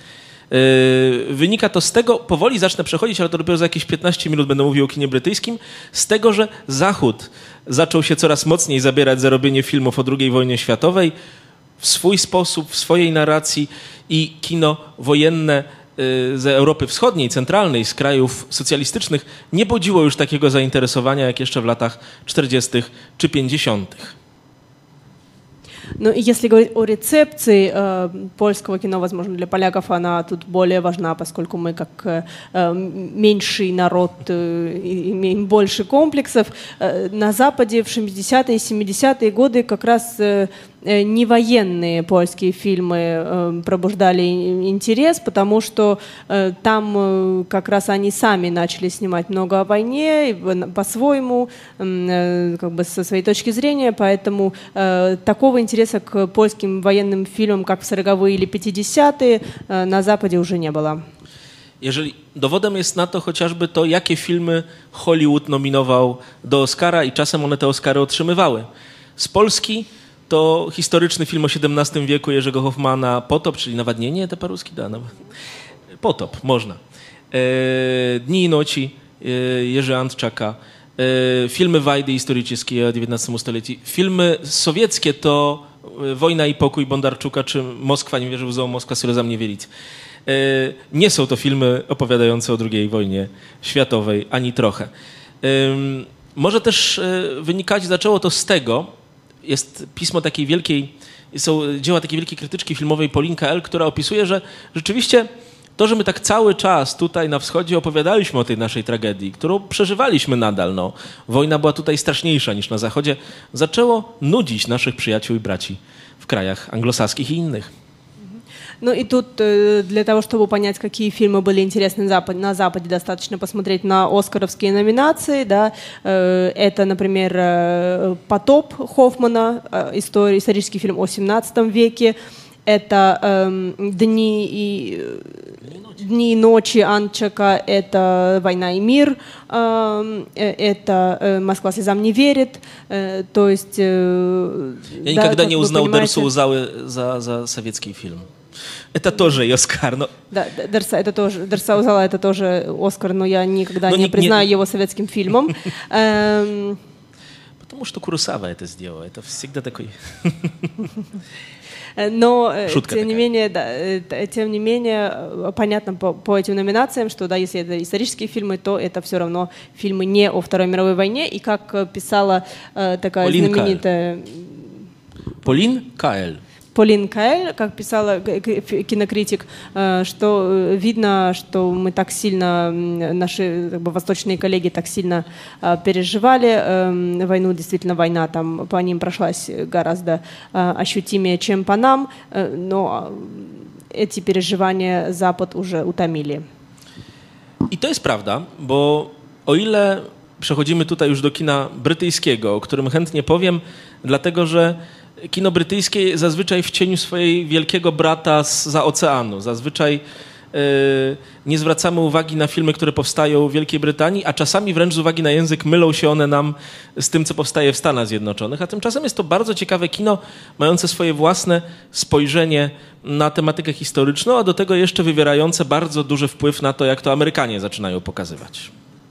Yy, wynika to z tego, powoli zacznę przechodzić, ale to dopiero za jakieś piętnaście minut będę mówił o kinie brytyjskim, z tego, że Zachód zaczął się coraz mocniej zabierać za robienie filmów o drugiej wojnie światowej w swój sposób, w swojej narracji i kino wojenne z Europy Wschodniej, centralnej, z krajów socjalistycznych nie budziło już takiego zainteresowania jak jeszcze w latach czterdziestych czy pięćdziesiątych. Ну и если говорить о рецепции э, польского кино, возможно, для поляков она тут более важна, поскольку мы как э, меньший народ э, имеем больше комплексов. Э, на Западе в шестидесятые и семидесятые годы как раз э, не военные польские фильмы э, пробуждали интерес, потому что э, там э, как раз они сами начали снимать много о войне по-своему, э, как бы со своей точки зрения, поэтому э, такого интереса к польским военным фильмам, как в сороковые или пятидесятые, э, на Западе уже не было. Jeżeli dowodem jest na to chociażby to, jakie filmy Hollywood nominował do Oscara i czasem one te Oscary otrzymywały. Z Polski to historyczny film o siedemnastym wieku Jerzego Hoffmana Potop, czyli Nawadnienie, te paruski da. Potop, można. E, Dni i noci e, Jerzy Antczaka. E, filmy Wajdy historyczne o dziewiętnastym stuleciu. Filmy sowieckie to Wojna i pokój Bondarczuka, czy Moskwa nie wierzy w zło, Moskwa slza mnie wielić. E, nie są to filmy opowiadające o drugiej wojnie światowej, ani trochę. E, może też e, wynikać zaczęło to z tego, jest pismo takiej wielkiej, są dzieła takiej wielkiej krytyczki filmowej Paulinka L., która opisuje, że rzeczywiście to, że my tak cały czas tutaj na wschodzie opowiadaliśmy o tej naszej tragedii, którą przeżywaliśmy nadal, no, wojna była tutaj straszniejsza niż na zachodzie, zaczęło nudzić naszych przyjaciół i braci w krajach anglosaskich i innych. Ну и тут для того, чтобы понять, какие фильмы были интересны на Западе, на Западе достаточно посмотреть на оскаровские номинации. Да. Это, например, «Потоп» Хоффмана, история, исторический фильм о семнадцатом веке. Это э, «Дни и, «Дни и ночи» Анчака — это «Война и мир», это «Москва слезам не верит». То есть... Я никогда да, не узнал Дерсу Узалы за, за советский фильм. Это тоже Оскар, но... Да, Дерса, это тоже, Дерса Узала — это тоже Оскар, но я никогда но не, не признаю не... его советским фильмом. Потому что Куросава это сделал, это всегда такой... Но, Шутка тем не менее, да, тем не менее, понятно по, по этим номинациям, что да, если это исторические фильмы, то это все равно фильмы не о Второй мировой войне. И как писала э, такая Полин знаменитая... Каэль. Полин Каэль. Полин Каэль, как писала кинокритик, что видно, что мы так сильно, наши как бы, восточные коллеги так сильно переживали войну. Действительно, война там по ним прошлась гораздо ощутимее, чем по нам, но эти переживания Запад уже utамili. I to jest prawda, bo o ile przechodzimy tutaj już do kina brytyjskiego, o którym chętnie powiem, dlatego że kino brytyjskie zazwyczaj w cieniu swojej wielkiego brata zza oceanu. Zazwyczaj yy, nie zwracamy uwagi na filmy, które powstają w Wielkiej Brytanii, a czasami wręcz z uwagi na język mylą się one nam z tym, co powstaje w Stanach Zjednoczonych. A tymczasem jest to bardzo ciekawe kino, mające swoje własne spojrzenie na tematykę historyczną, a do tego jeszcze wywierające bardzo duży wpływ na to, jak to Amerykanie zaczynają pokazywać.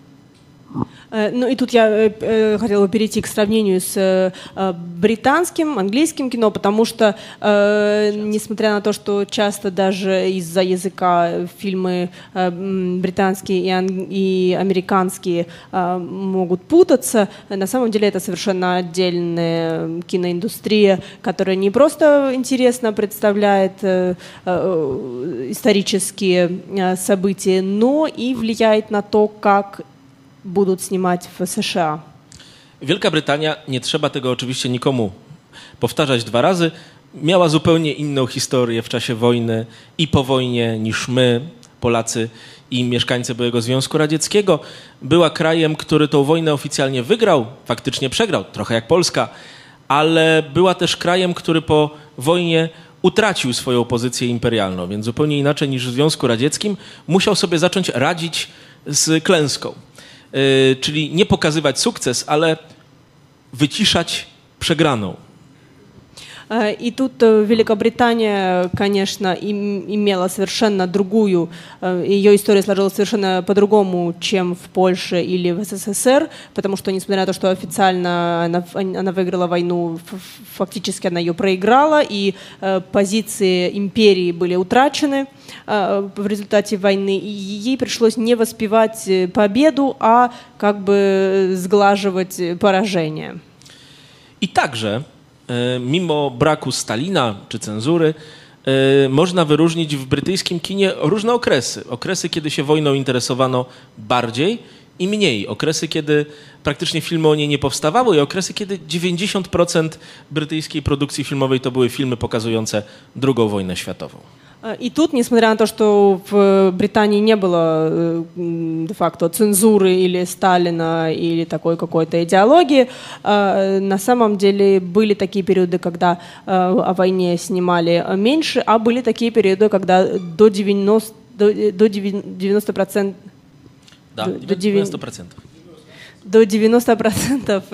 Ну и тут я э, хотела бы перейти к сравнению с э, британским, английским кино, потому что, э, несмотря на то, что часто даже из-за языка фильмы э, британские и, ан- и американские э, могут путаться, на самом деле это совершенно отдельная киноиндустрия, которая не просто интересно представляет э, э, исторические э, события, но и влияет на то, как будут снимать в США. Wielka Brytania, nie trzeba tego oczywiście nikomu powtarzać dwa razy, miała zupełnie inną historię w czasie wojny i po wojnie niż my, Polacy i mieszkańcy byłego Związku Radzieckiego. Była krajem, który tą wojnę oficjalnie wygrał, faktycznie przegrał, trochę jak Polska, ale była też krajem, który po wojnie utracił swoją pozycję imperialną, więc zupełnie inaczej niż w Związku Radzieckim musiał sobie zacząć radzić z klęską. Yy, czyli nie pokazywać sukces, ale wyciszać przegraną. И тут Великобритания, конечно, им, имела совершенно другую, ее история сложилась совершенно по-другому, чем в Польше или в СССР, потому что, несмотря на то, что официально она, она выиграла войну, фактически она ее проиграла, и позиции империи были утрачены в результате войны, и ей пришлось не воспевать победу, а как бы сглаживать поражение. I także mimo braku Stalina czy cenzury, można wyróżnić w brytyjskim kinie różne okresy. Okresy, kiedy się wojną interesowano bardziej i mniej. Okresy, kiedy praktycznie filmy o niej nie powstawały i okresy, kiedy dziewięćdziesiąt procent brytyjskiej produkcji filmowej to były filmy pokazujące drugą wojnę światową. И тут, несмотря на то, что в Британии не было де-факто цензуры или Сталина, или такой какой-то идеологии, на самом деле были такие периоды, когда о войне снимали меньше, а были такие периоды, когда до девяноста процентов... Да, девяносто процентов. До девяноста процентов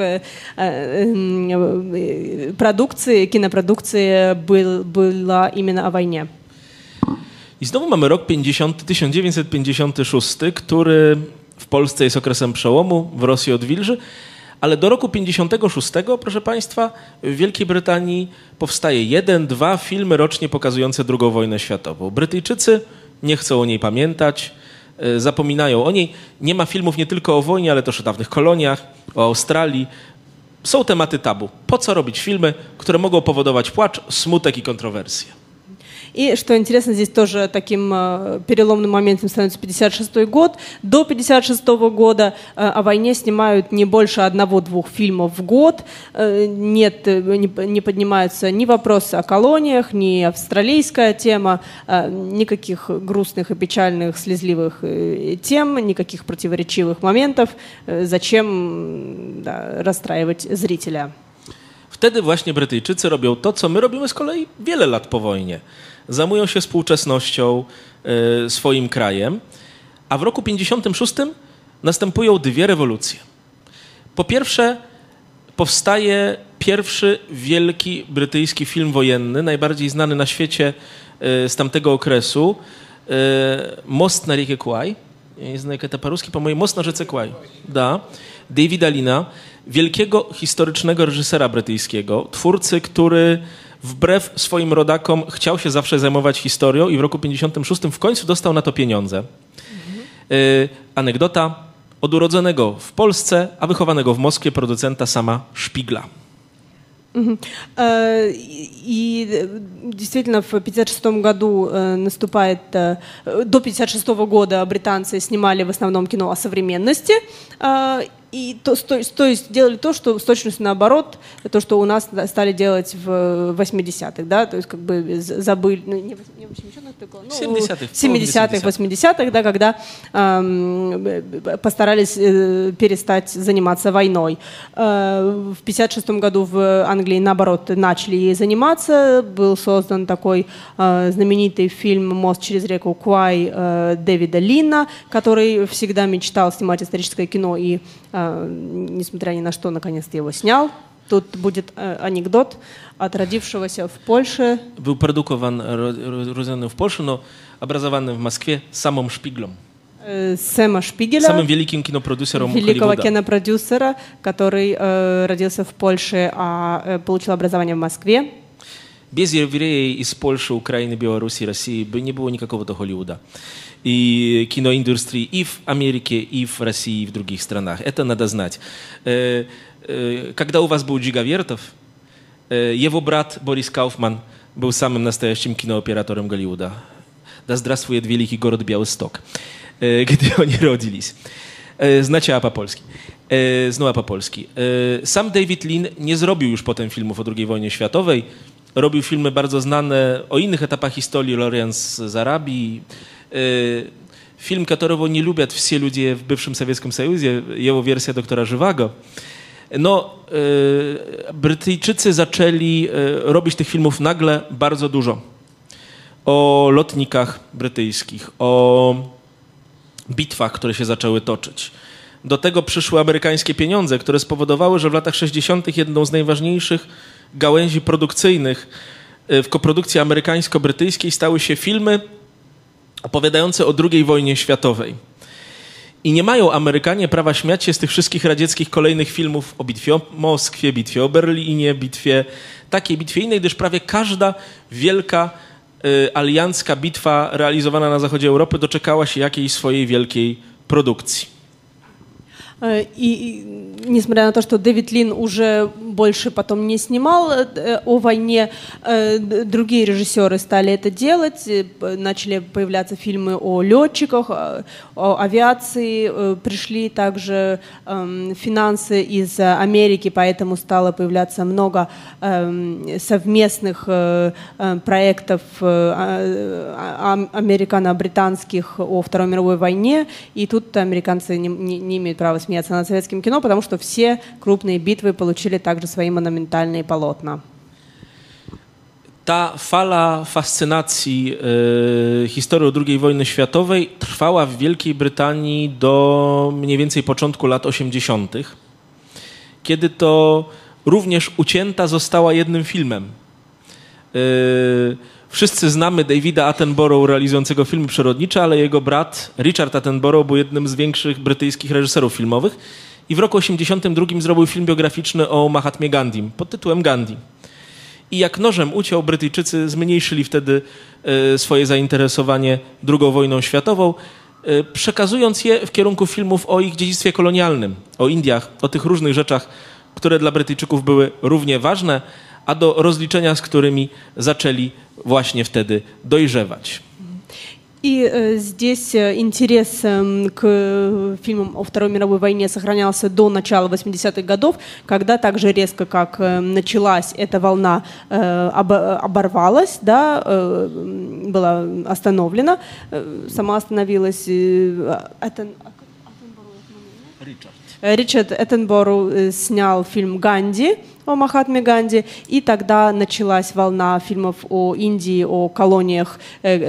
продукции, кинопродукции был, была именно о войне. I znowu mamy rok pięćdziesiąty, tysiąc dziewięćset pięćdziesiąty szósty, który w Polsce jest okresem przełomu, w Rosji odwilży, ale do roku pięćdziesiątego szóstego, proszę Państwa, w Wielkiej Brytanii powstaje jeden, dwa filmy rocznie pokazujące drugą wojnę światową. Brytyjczycy nie chcą o niej pamiętać, zapominają o niej. Nie ma filmów nie tylko o wojnie, ale też o dawnych koloniach, o Australii. Są tematy tabu. Po co robić filmy, które mogą powodować płacz, smutek i kontrowersje? И что интересно, здесь тоже таким э, переломным моментом становится пятьдесят шестой год. До пятьдесят шестого года э, о войне снимают не больше одного-двух фильмов в год. Э, нет, не, не поднимаются ни вопросы о колониях, ни австралийская тема, э, никаких грустных и печальных, слезливых э, тем, никаких противоречивых моментов. Э, зачем да, расстраивать зрителя? W Wtedy właśnie Brytyjczycy robią to, co my robimy z kolei wiele lat po wojnie. Zajmują się współczesnością, y, swoim krajem, a w roku pięćdziesiątym szóstym następują dwie rewolucje. Po pierwsze, powstaje pierwszy wielki brytyjski film wojenny, najbardziej znany na świecie y, z tamtego okresu, y, Most na riekę Kwai. Nie znam jak to po-ruski, po-moему, Most na rzece Kwai. Da. Davida Lina, wielkiego historycznego reżysera brytyjskiego, twórcy, który wbrew swoim rodakom chciał się zawsze zajmować historią i w roku pięćdziesiątym szóstym w końcu dostał na to pieniądze. Mhm. Y, anegdota od urodzonego w Polsce, a wychowanego w Moskwie producenta Sama Szpigla. Угу. И действительно в пятьдесят шестом году наступает, до пятьдесят шестого года британцы снимали в основном кино о современности, и то, то, то есть делали то, что с точностью наоборот, то, что у нас стали делать в восьмидесятых, да, то есть как бы забыли, ну, не в восьмидесятых, ну, семидесятых, семидесятых, восьмидесятых, да, когда эм, постарались э, перестать заниматься войной. Э, в пятьдесят шестом году в Англии, наоборот, начали ей заниматься, был создан такой э, знаменитый фильм «Мост через реку Квай» э, Дэвида Лина, который всегда мечтал снимать историческое кино и несмотря ни на что, наконец-то его снял. Тут будет анекдот от родившегося в Польше. Был продукован, родзony в Польше, но образованный в Москве Самом Шпиглем. Сэма Шпигеля, самым великим кинопродюсером великого Холливуда. кинопродюсера, который э, родился в Польше, а э, получил образование в Москве. Без евреев из Польши, Украины, Беларуси, России бы не было никакого-то Холливуда. И киноиндустрии и в Америке, и в России, и в других странах. Это надо знать. Когда у вас был Джига Вертов, его брат Борис Кауфман был самым настоящим кинооператором Голливуда. Да здравствует великий город Białystok, где они родились. Znacie a po polski. Znowu po polski. Sam David Lean nie zrobił już potem filmów o drugiej wojnie światowej. Robił filmy bardzo znane o innych etapach historii, Lawrence z Arabii. Film, którego nie lubią wszyscy ludzie w bywszym Sowieckim Союзе, jego wersja doktora Żywego. No, Brytyjczycy zaczęli robić tych filmów nagle bardzo dużo. O lotnikach brytyjskich, o bitwach, które się zaczęły toczyć. Do tego przyszły amerykańskie pieniądze, które spowodowały, że w latach sześćdziesiątych jedną z najważniejszych gałęzi produkcyjnych w koprodukcji amerykańsko-brytyjskiej stały się filmy opowiadające o drugiej wojnie światowej. I nie mają Amerykanie prawa śmiać się z tych wszystkich radzieckich kolejnych filmów o bitwie o Moskwie, bitwie o Berlinie, bitwie takiej, bitwie innej, gdyż prawie każda wielka y, aliancka bitwa realizowana na zachodzie Europy doczekała się jakiejś swojej wielkiej produkcji. И, несмотря на то, что Дэвид Лин уже больше потом не снимал о войне, другие режиссеры стали это делать, начали появляться фильмы о летчиках, о авиации, пришли также финансы из Америки, поэтому стало появляться много совместных проектов американо-британских о Второй мировой войне, и тут американцы не, не, не имеют права смеяться над советским кино, потому что все крупные битвы получили также свои монументальные полотна. Ta fala fascynacji y, historią drugiej wojny światowej trwała w Wielkiej Brytanii do mniej więcej początku lat osiemdziesiątych, kiedy to również ucięta została jednym filmem. Y, Wszyscy znamy Davida Attenborough realizującego filmy przyrodnicze, ale jego brat Richard Attenborough był jednym z większych brytyjskich reżyserów filmowych i w roku osiemdziesiątym drugim zrobił film biograficzny o Mahatmie Gandhim pod tytułem Gandhi. I jak nożem uciął, Brytyjczycy zmniejszyli wtedy y, swoje zainteresowanie drugą wojną światową, y, przekazując je w kierunku filmów o ich dziedzictwie kolonialnym, o Indiach, o tych różnych rzeczach, które dla Brytyjczyków były równie ważne, a do rozliczenia z którymi zaczęli właśnie wtedy dojrzewać. И э, здесь интерес э, к фильмам о Второй мировой войне сохранялся до начала восьмидесятых годов, когда так же резко, как э, началась эта волна, э, об, оборвалась, да, э, была остановлена, э, сама остановилась. Э, это, Richard. Ричард Эттенбороу снял фильм «Ганди» о Махатме Ганди, и тогда началась волна фильмов о Индии, о колониях,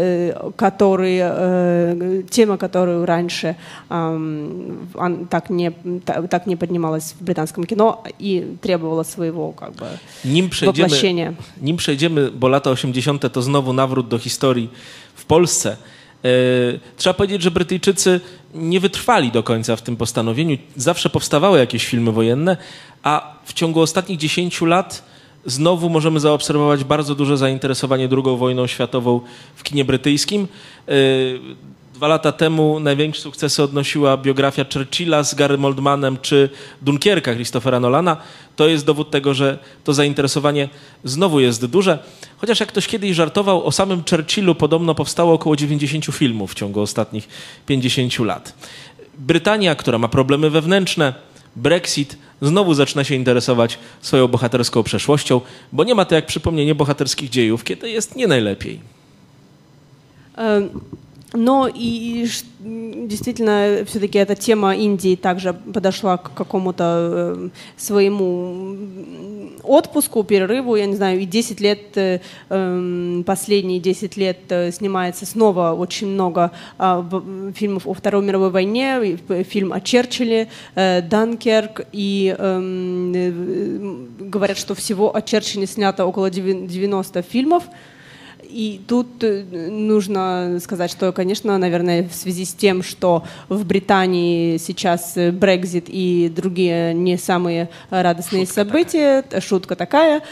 которые, тема, которую раньше так не, так не поднималась в британском кино и требовала своего как бы nim przejdziemy, воплощения. Nim przejdziemy, bo lata osiemdziesiąte to znowu nawrót do historii w Polsce. Trzeba powiedzieć, że Brytyjczycy nie wytrwali do końca w tym postanowieniu. Zawsze powstawały jakieś filmy wojenne, a w ciągu ostatnich dziesięciu lat znowu możemy zaobserwować bardzo duże zainteresowanie drugą wojną światową w kinie brytyjskim. Dwa lata temu największe sukcesy odnosiła biografia Churchilla z Garym Oldmanem czy Dunkierka Christophera Nolana. To jest dowód tego, że to zainteresowanie znowu jest duże. Chociaż jak ktoś kiedyś żartował, o samym Churchillu podobno powstało około dziewięćdziesięciu filmów w ciągu ostatnich pięćdziesięciu lat. Brytania, która ma problemy wewnętrzne, Brexit, znowu zaczyna się interesować swoją bohaterską przeszłością, bo nie ma to jak przypomnienie bohaterskich dziejów, kiedy jest nie najlepiej. Um. Но и действительно все-таки эта тема Индии также подошла к какому-то э, своему отпуску, перерыву, я не знаю, и десять лет, э, последние десять лет снимается снова очень много э, фильмов о Второй мировой войне, фильм о Черчилле, э, Данкерк, и э, говорят, что всего о Черчилле снято около девяноста фильмов. И тут нужно сказать, что, конечно, наверное, в связи с тем, что в Британии сейчас Брексит и другие не самые радостные шутка события, такая. шутка такая,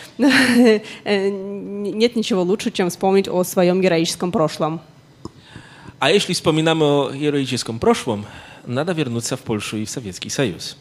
нет ничего лучше, чем вспомнить о своем героическом прошлом. A jeśli wspominamy o heroickim proszłym, nada вернуться w Polskę i w Sowiecki Союз.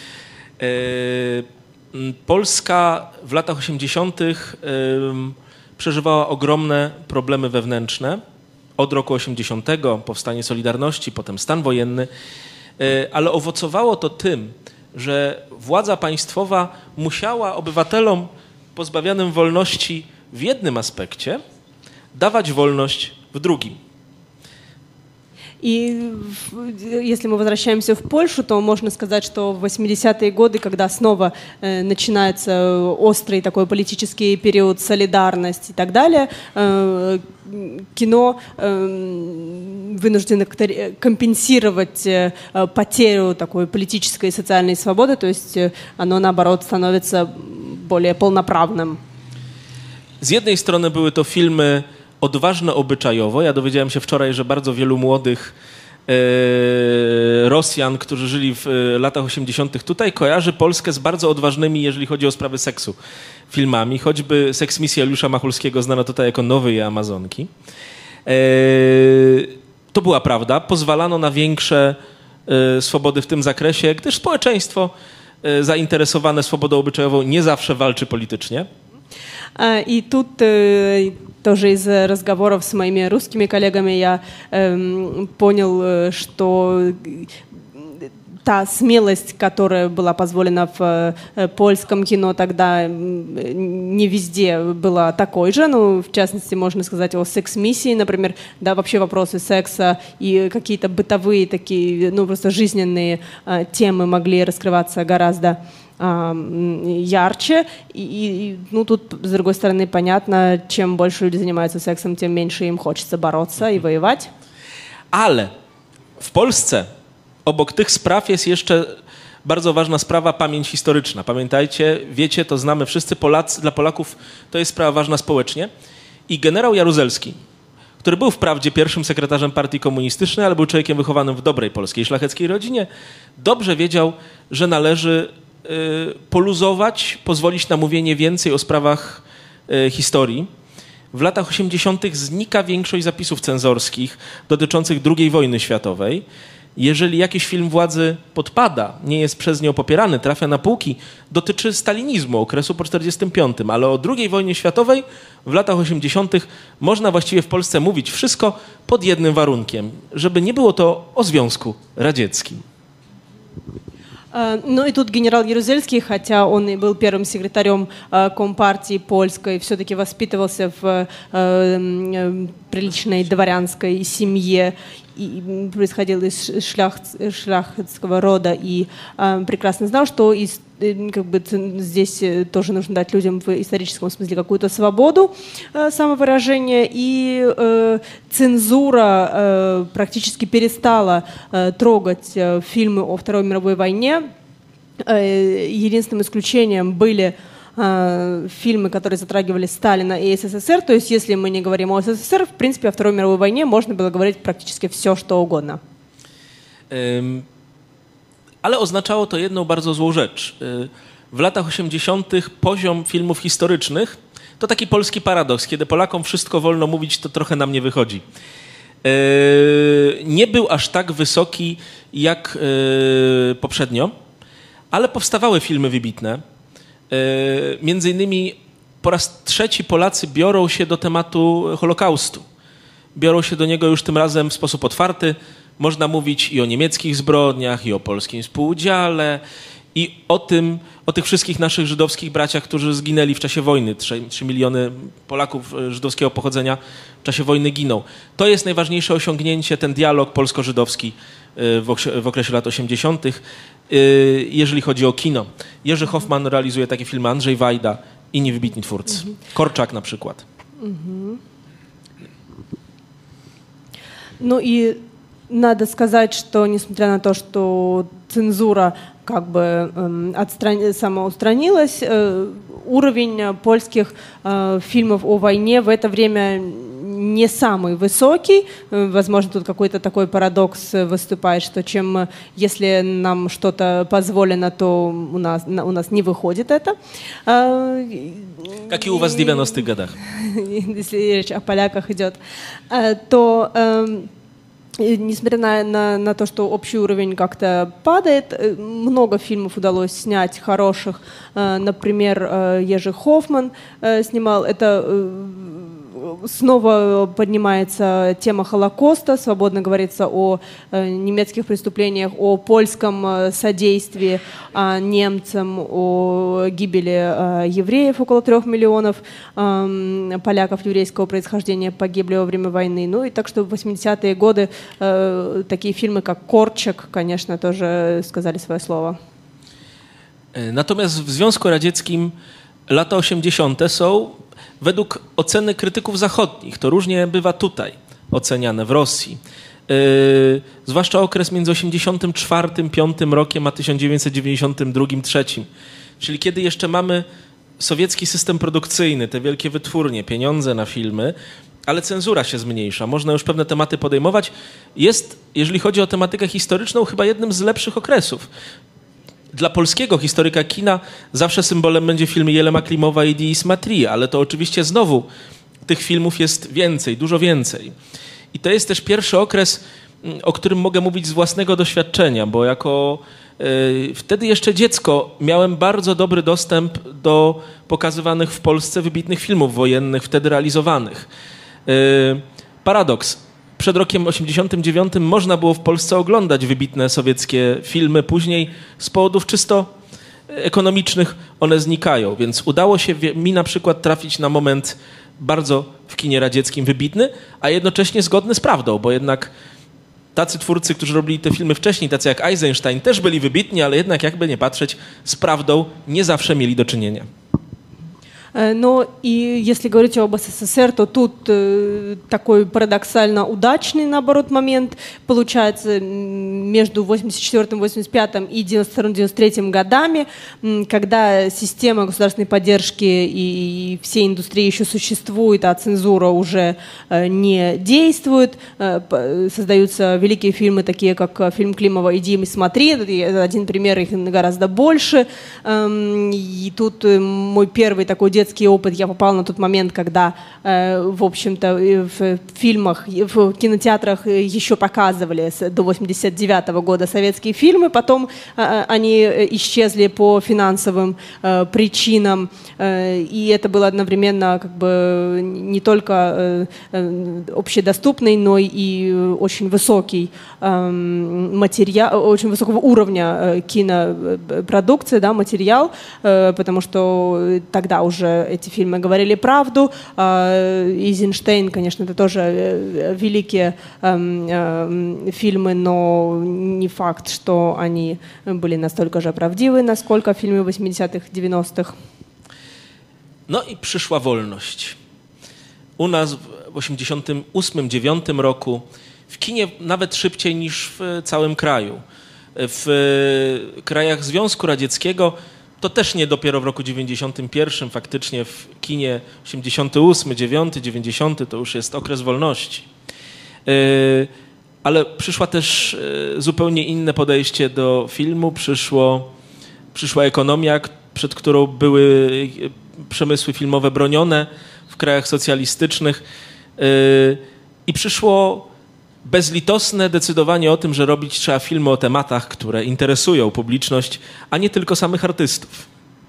Polska w latach osiemdziesiątych przeżywała ogromne problemy wewnętrzne. Od roku osiemdziesiątego, powstanie Solidarności, potem stan wojenny, ale owocowało to tym, że władza państwowa musiała obywatelom pozbawionym wolności w jednym aspekcie dawać wolność w drugim. И если мы возвращаемся в Польшу, то можно сказать, что в восьмидесятые годы, когда снова э, начинается острый такой политический период, солидарность и так далее, э, кино э, вынуждено компенсировать э, потерю такой политической и социальной свободы, то есть э, оно, наоборот, становится более полноправным. Z jednej strony były to filmy odważne obyczajowo. Ja dowiedziałem się wczoraj, że bardzo wielu młodych e, Rosjan, którzy żyli w e, latach osiemdziesiątych tutaj, kojarzy Polskę z bardzo odważnymi, jeżeli chodzi o sprawy seksu, filmami. Choćby Seksmisja Juliusza Machulskiego znano tutaj jako Nowej Amazonki. E, to była prawda. Pozwalano na większe e, swobody w tym zakresie, gdyż społeczeństwo e, zainteresowane swobodą obyczajową nie zawsze walczy politycznie. И тут э, тоже из разговоров с моими русскими коллегами я э, понял, что та смелость, которая была позволена в э, польском кино тогда, не везде была такой же. Ну, в частности, можно сказать о секс-миссии, например, да, вообще вопросы секса и какие-то бытовые такие, ну, просто жизненные э, темы могли раскрываться гораздо ярче, и, и ну, тут, с другой стороны, понятно, чем больше люди занимаются сексом, тем меньше им хочется бороться и воевать. Ale w Polsce obok tych spraw jest jeszcze bardzo ważna sprawa, pamięć historyczna. Pamiętajcie, wiecie, to znamy wszyscy, Polacy, dla Polaków to jest sprawa ważna społecznie. I generał Jaruzelski, który był wprawdzie pierwszym sekretarzem partii komunistycznej, ale był człowiekiem wychowanym w dobrej polskiej szlacheckiej rodzinie, dobrze wiedział, że należy poluzować, pozwolić na mówienie więcej o sprawach e, historii. W latach osiemdziesiątych znika większość zapisów cenzorskich dotyczących drugiej wojny światowej. Jeżeli jakiś film władzy podpada, nie jest przez nią popierany, trafia na półki, dotyczy stalinizmu, okresu po czterdziestym piątym, ale o drugiej wojnie światowej w latach osiemdziesiątych można właściwie w Polsce mówić wszystko pod jednym warunkiem, żeby nie było to o Związku Radzieckim. Ну и тут генерал Ярузельский, хотя он и был первым секретарем э, Компартии польской, все-таки воспитывался в э, э, приличной дворянской семье. и происходил из шляхт, шляхетского рода и э, прекрасно знал, что из, как бы, здесь тоже нужно дать людям в историческом смысле какую-то свободу э, самовыражения, и э, цензура э, практически перестала э, трогать э, фильмы о Второй мировой войне. Э, единственным исключением были фильмы, которые затрагивали Сталина и СССР. То есть, если мы не говорим о СССР, в принципе, о Второй мировой войне можно было говорить практически все, что угодно. Um, ale oznaczało to jedną bardzo złą rzecz. W latach osiemdziesiątych poziom filmów historycznych to taki polski paradoks. Kiedy Polakom wszystko wolno mówić, to trochę nam nie wychodzi. Nie był aż tak wysoki jak poprzednio, ale powstawały filmy wybitne. Między innymi po raz trzeci Polacy biorą się do tematu Holokaustu. Biorą się do niego już tym razem w sposób otwarty. Można mówić i o niemieckich zbrodniach, i o polskim współudziale, i o tym, o tych wszystkich naszych żydowskich braciach, którzy zginęli w czasie wojny. Trzy miliony Polaków żydowskiego pochodzenia w czasie wojny giną. To jest najważniejsze osiągnięcie, ten dialog polsko-żydowski w okresie, w okresie lat osiemdziesiątych. Jeżeli chodzi o kino. Jerzy Hoffman realizuje takie filmy, Andrzej Wajda, inni wybitni twórcy. Mhm. Korczak na przykład. Mhm. Ну и надо сказать, что несмотря на то, что цензура как бы э, отстран... самоустранилась, э, уровень польских э, фильмов о войне в это время не самый высокий. Возможно, тут какой-то такой парадокс выступает, что чем, если нам что-то позволено, то у нас, у нас не выходит это. Как и у вас в девяностых годах. Если речь о поляках идет, то несмотря на, на, на то, что общий уровень как-то падает, много фильмов удалось снять хороших. Например, Ежи Хоффман снимал это. Снова поднимается тема Холокоста, свободно говорится о э, немецких преступлениях, о польском э, содействии э, немцам, о гибели э, евреев, около трех миллионов э, поляков еврейского происхождения погибли во время войны. Ну и так что в восьмидесятые годы э, такие фильмы, как «Корчак», конечно, тоже сказали свое слово. Natomiast w Związku Radzieckim lata osiemdziesiąte są według oceny krytyków zachodnich, to różnie bywa tutaj oceniane w Rosji, yy, zwłaszcza okres między osiemdziesiątym czwartym, piątym rokiem a tysiąc dziewięćset dziewięćdziesiątym drugim, trzecim, czyli kiedy jeszcze mamy sowiecki system produkcyjny, te wielkie wytwórnie, pieniądze na filmy, ale cenzura się zmniejsza, można już pewne tematy podejmować, jest, jeżeli chodzi o tematykę historyczną, chyba jednym z lepszych okresów. Dla polskiego historyka kina zawsze symbolem będzie film Jelema Klimowa i Diis Matrii, ale to oczywiście znowu tych filmów jest więcej, dużo więcej. I to jest też pierwszy okres, o którym mogę mówić z własnego doświadczenia, bo jako y, wtedy jeszcze dziecko miałem bardzo dobry dostęp do pokazywanych w Polsce wybitnych filmów wojennych, wtedy realizowanych. Y, paradoks. Przed rokiem osiemdziesiątym dziewiątym można było w Polsce oglądać wybitne sowieckie filmy, później z powodów czysto ekonomicznych one znikają, więc udało się mi na przykład trafić na moment bardzo w kinie radzieckim wybitny, a jednocześnie zgodny z prawdą, bo jednak tacy twórcy, którzy robili te filmy wcześniej, tacy jak Eisenstein, też byli wybitni, ale jednak jakby nie patrzeć, z prawdą nie zawsze mieli do czynienia. Но и если говорить об СССР, то тут э, такой парадоксально удачный, наоборот, момент получается между восемьдесят четвёртым, восемьдесят пятым и девяносто вторым, девяносто третьим годами, когда система государственной поддержки и, и всей индустрии еще существует, а цензура уже э, не действует. Э, создаются великие фильмы, такие как фильм Климова «Иди и смотри». Один пример, их гораздо больше. Э, и тут мой первый такой детский опыт, я попала на тот момент, когда, э, в общем-то, в фильмах, в кинотеатрах еще показывали до восемьдесят девятого года советские фильмы, потом э, они исчезли по финансовым э, причинам, э, и это было одновременно как бы не только э, общедоступный, но и очень высокий э, материал, очень высокого уровня э, кинопродукции, да, материал, э, потому что тогда уже тоже эти фильмы говорили правду. «Эйзенштейн», конечно, это тоже великие фильмы, но не факт, что они были настолько же правдивы, насколько фильмы восьмидесятых, девяностых. No i przyszła wolność. U nas w osiemdziesiątym ósmym dziewiątym roku w kinie nawet szybciej niż w całym kraju. W krajach Związku Radzieckiego to też nie dopiero w roku dziewięćdziesiątym pierwszym, faktycznie w kinie osiemdziesiątym ósmym, dziewiątym, dziewięćdziesiątym to już jest okres wolności. Ale przyszła też zupełnie inne podejście do filmu, przyszło, przyszła ekonomia, przed którą były przemysły filmowe bronione w krajach socjalistycznych i przyszło bezlitosne decydowanie o tym, że robić trzeba filmy o tematach, które interesują publiczność, a nie tylko samych artystów.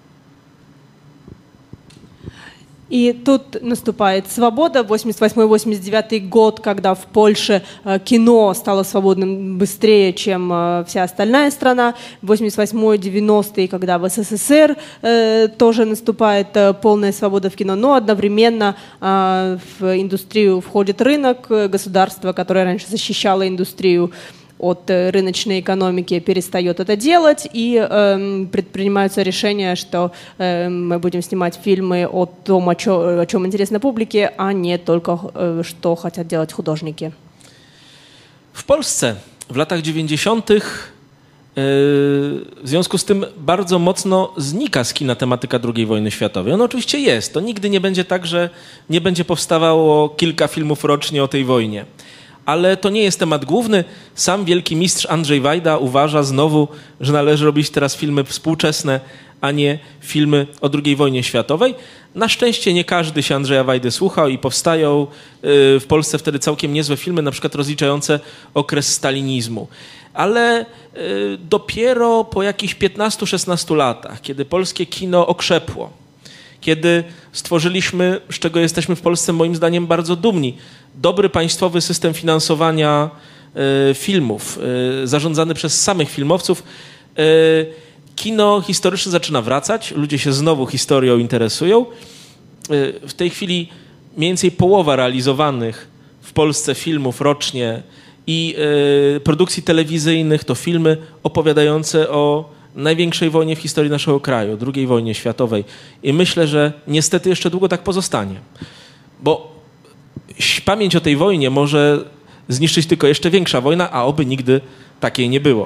И тут наступает свобода, восемьдесят восьмой — восемьдесят девятый год, когда в Польше кино стало свободным быстрее, чем вся остальная страна. восемьдесят восьмой — девяностый, когда в СССР тоже наступает полная свобода в кино, но одновременно в индустрию входит рынок, государство, которое раньше защищало индустрию от рыночной экономики, перестает это делать, и э, предпринимаются решения, что э, мы будем снимать фильмы о том, о чем, о чем интересно публике, а не только, э, что хотят делать художники. W Polsce w latach dziewięćdziesiątych w związku z tym bardzo mocno znika z kina tematyka drugiej wojny światowej. Ona oczywiście jest. To nigdy nie będzie tak, że nie będzie powstawało kilka filmów rocznie o tej wojnie. Ale to nie jest temat główny. Sam wielki mistrz Andrzej Wajda uważa znowu, że należy robić teraz filmy współczesne, a nie filmy o drugiej wojnie światowej. Na szczęście nie każdy się Andrzeja Wajdy słuchał i powstają w Polsce wtedy całkiem niezłe filmy, na przykład rozliczające okres stalinizmu. Ale dopiero po jakichś piętnastu szesnastu latach, kiedy polskie kino okrzepło, kiedy stworzyliśmy, z czego jesteśmy w Polsce moim zdaniem bardzo dumni, dobry państwowy system finansowania y, filmów, y, zarządzany przez samych filmowców, y, kino historyczne zaczyna wracać, ludzie się znowu historią interesują. Y, w tej chwili mniej więcej połowa realizowanych w Polsce filmów rocznie i y, produkcji telewizyjnych to filmy opowiadające o największej wojnie w historii naszego kraju, drugiej wojnie światowej. I myślę, że niestety jeszcze długo tak pozostanie. Bo pamięć o tej wojnie może zniszczyć tylko jeszcze większa wojna, a oby nigdy takiej nie było.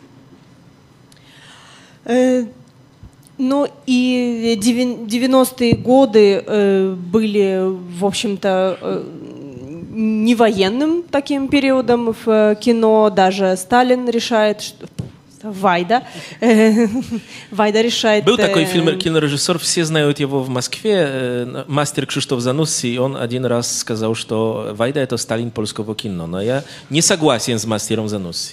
Ну и девяностые годы были, в общем-то, не военным таким периодом в кино. Даже Сталин решает, что... Вайда. Вайда решает... Был такой фильм, кинорежиссер, все знают его в Москве, мастер Кшиштоф Занусси, он один раз сказал, что Вайда — это Сталин польского кино. Но я не согласен с мастером Занусси.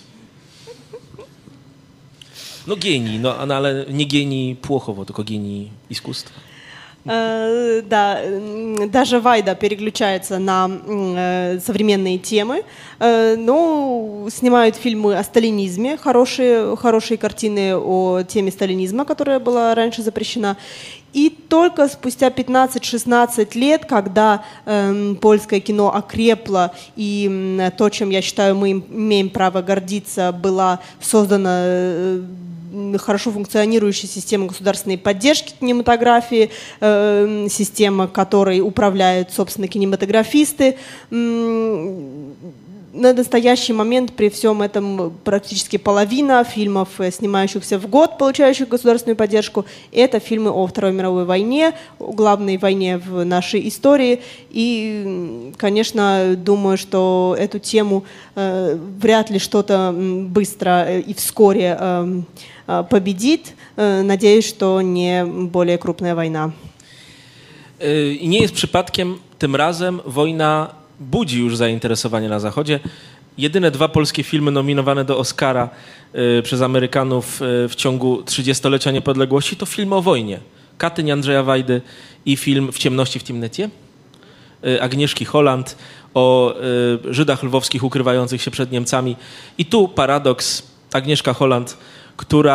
No гений, но, ale nie гений плохого, только гений искусства. Uh, да, даже Вайда переключается на uh, современные темы, uh, но снимают фильмы о сталинизме, хорошие, хорошие картины о теме сталинизма, которая была раньше запрещена. И только спустя пятнадцать-шестнадцать лет, когда э, польское кино окрепло, и э, то, чем, я считаю, мы имеем право гордиться, была создана э, хорошо функционирующая система государственной поддержки кинематографии, э, система, которой управляют, собственно, кинематографисты. Э, на настоящий момент при всем этом практически половина фильмов, снимающихся в год, получающих государственную поддержку, это фильмы о Второй мировой войне, о главной войне в нашей истории. И, конечно, думаю, что эту тему э, вряд ли что-то быстро и вскоре э, победит. Э, надеюсь, что не более крупная война. I nie jest przypadkiem tym razem wojna budzi już zainteresowanie na Zachodzie. Jedyne dwa polskie filmy nominowane do Oscara y, przez Amerykanów y, w ciągu trzydziestolecia niepodległości to filmy o wojnie. Katyń Andrzeja Wajdy i film W ciemności w Timnecie y, Agnieszki Holland o y, Żydach lwowskich ukrywających się przed Niemcami. I tu paradoks. Agnieszka Holland, która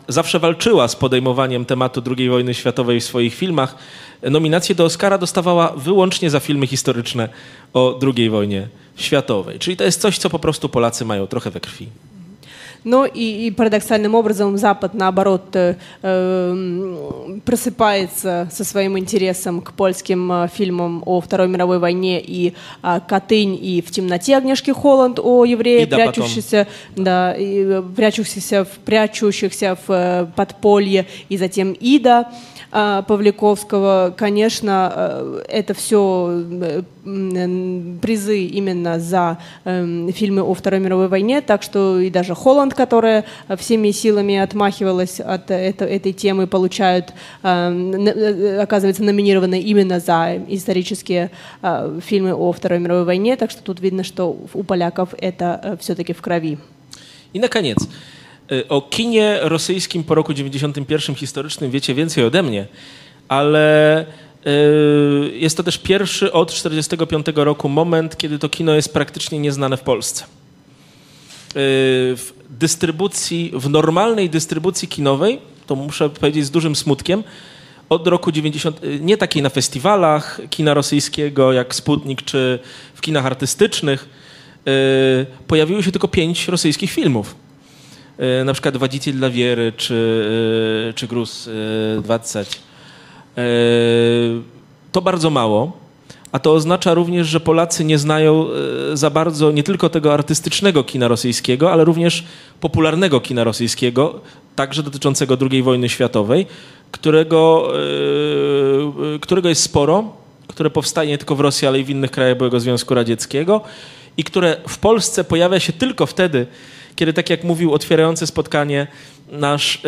zawsze walczyła z podejmowaniem tematu drugiej wojny światowej w swoich filmach. Nominacje do Oscara dostawała wyłącznie za filmy historyczne o drugiej wojnie światowej. Czyli to jest coś, co po prostu Polacy mają trochę we krwi. Но и, и парадоксальным образом Запад, наоборот, э, э, просыпается со своим интересом к польским э, фильмам о Второй мировой войне и э, «Катынь», и «В темноте» Агнешки Холланд о евреях, прячущихся, да, и, прячущихся, в, прячущихся в э, подполье, и затем «Ида» э, Павликовского. Конечно, э, это все э, призы именно за э, фильмы о Второй мировой войне, так что и даже Холланд, которая всеми силами отмахивалась от это, этой темы, получают, э, оказывается, номинированы именно за исторические э, фильмы о Второй мировой войне, так что тут видно, что у поляков это э, все-таки в крови. I na koniec, o kinie rosyjskim po roku dziewięćdziesiątym pierwszym historycznym wiecie więcej ode mnie, ale jest to też pierwszy od czterdziestego piątego roku moment, kiedy to kino jest praktycznie nieznane w Polsce. W dystrybucji, w normalnej dystrybucji kinowej, to muszę powiedzieć z dużym smutkiem, od roku dziewięćdziesiątego, nie takiej na festiwalach kina rosyjskiego jak Sputnik czy w kinach artystycznych, pojawiło się tylko pięć rosyjskich filmów. Na przykład Водитель dla Wiery czy, czy Gruz dwadzieścia. To bardzo mało, a to oznacza również, że Polacy nie znają za bardzo nie tylko tego artystycznego kina rosyjskiego, ale również popularnego kina rosyjskiego, także dotyczącego drugiej wojny światowej, którego, którego jest sporo, które powstaje nie tylko w Rosji, ale i w innych krajach byłego Związku Radzieckiego i które w Polsce pojawia się tylko wtedy, kiedy, tak jak mówił otwierające spotkanie nasz,